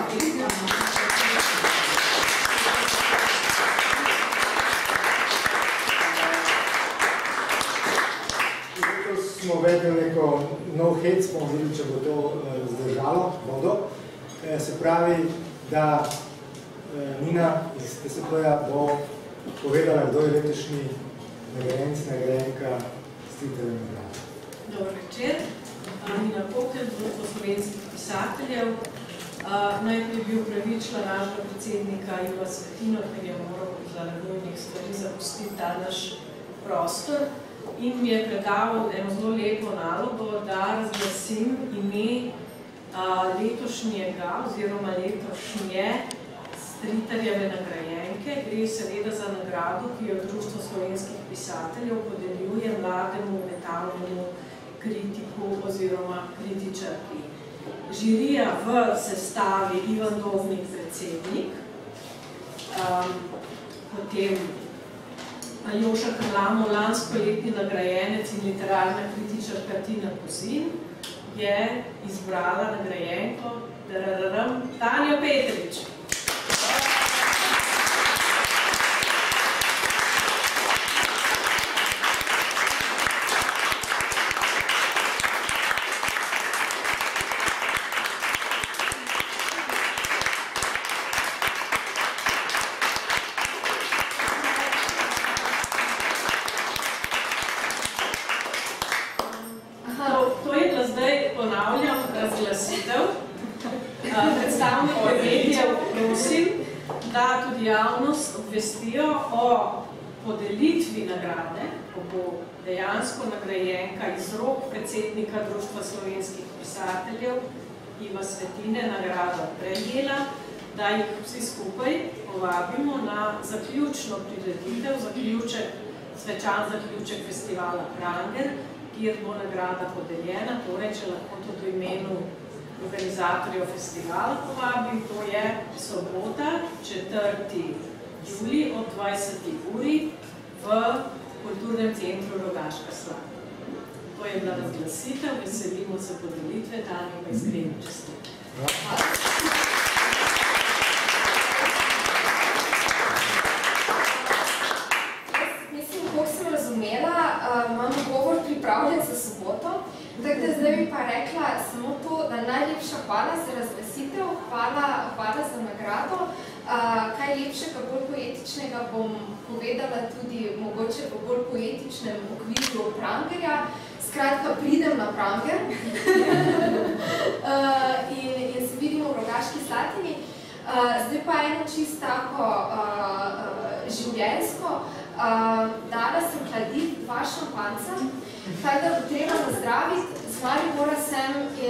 Smo uvedli neko nov hec, bomo videli, če bo to uh, zdržalo vodo. E, se pravi, da uh, Nina iz T S P-ja bo povedala, kdo je letošnji nagrajenc, nagrajenka Stritarjeva nagrada. Dober večer. Nina Kokelj, Društvo slovenskih pisateljev. Najprej bi upravičila našega predsednika Iva Svetino, ker je moral zaradi nujnih stvari zapustiti ta naš prostor in mi je predal eno zelo lepo nalogo, da razglasim ime letošnjega oziroma letošnje Stritarjeve nagrajenke. Gre seveda za nagrado, ki jo Društvo slovenskih pisateljev podeljuje mlademu metalnemu kritiku oziroma kritičarki. Žirija v sestavi Ivan Dobnik, predsednik, potem Aljoša Krlamo, lanskoletni nagrajenec in literarna kritičarka Tina Kozin, je izbrala nagrajenko Tanja Petrič. Javnost obvestijo o podelitvi nagrade, ko bo dejansko nagrajenka iz rok predsednika Društva slovenskih pisateljev Iva Svetine nagrado prejela, da jih vsi skupaj povabimo na zaključno prireditev, zaključek, svečan zaključek festivala Pranger, kjer bo nagrada podeljena, torej, če lahko tudi v imenu organizatorjev festivala povabim, to je sobota, četrti julij ob dvajseti uri v Kulturnem centru Rogaška Slatina. To je bila razglasitev, veselimo se podelitve, Tanja pa iskreno čestitke. Mislim, koliko sem razumela, imam govor pripravljen za soboto, tako da zdaj bi pa rekla samo to, da najlepša hvala za razglasitev, hvala, hvala za nagrado. Kaj lepšega, bolj poetičnega bom povedala tudi mogoče v bolj poetičnem okviru Prangerja. Skratka, pridem na Pranger in, in se vidimo v Rogaški Slatini. Zdaj pa eno čisto tako življenjsko. Dala sem hladiti dva šampanca, tako da bo treba nazdraviti. Z Maribora sem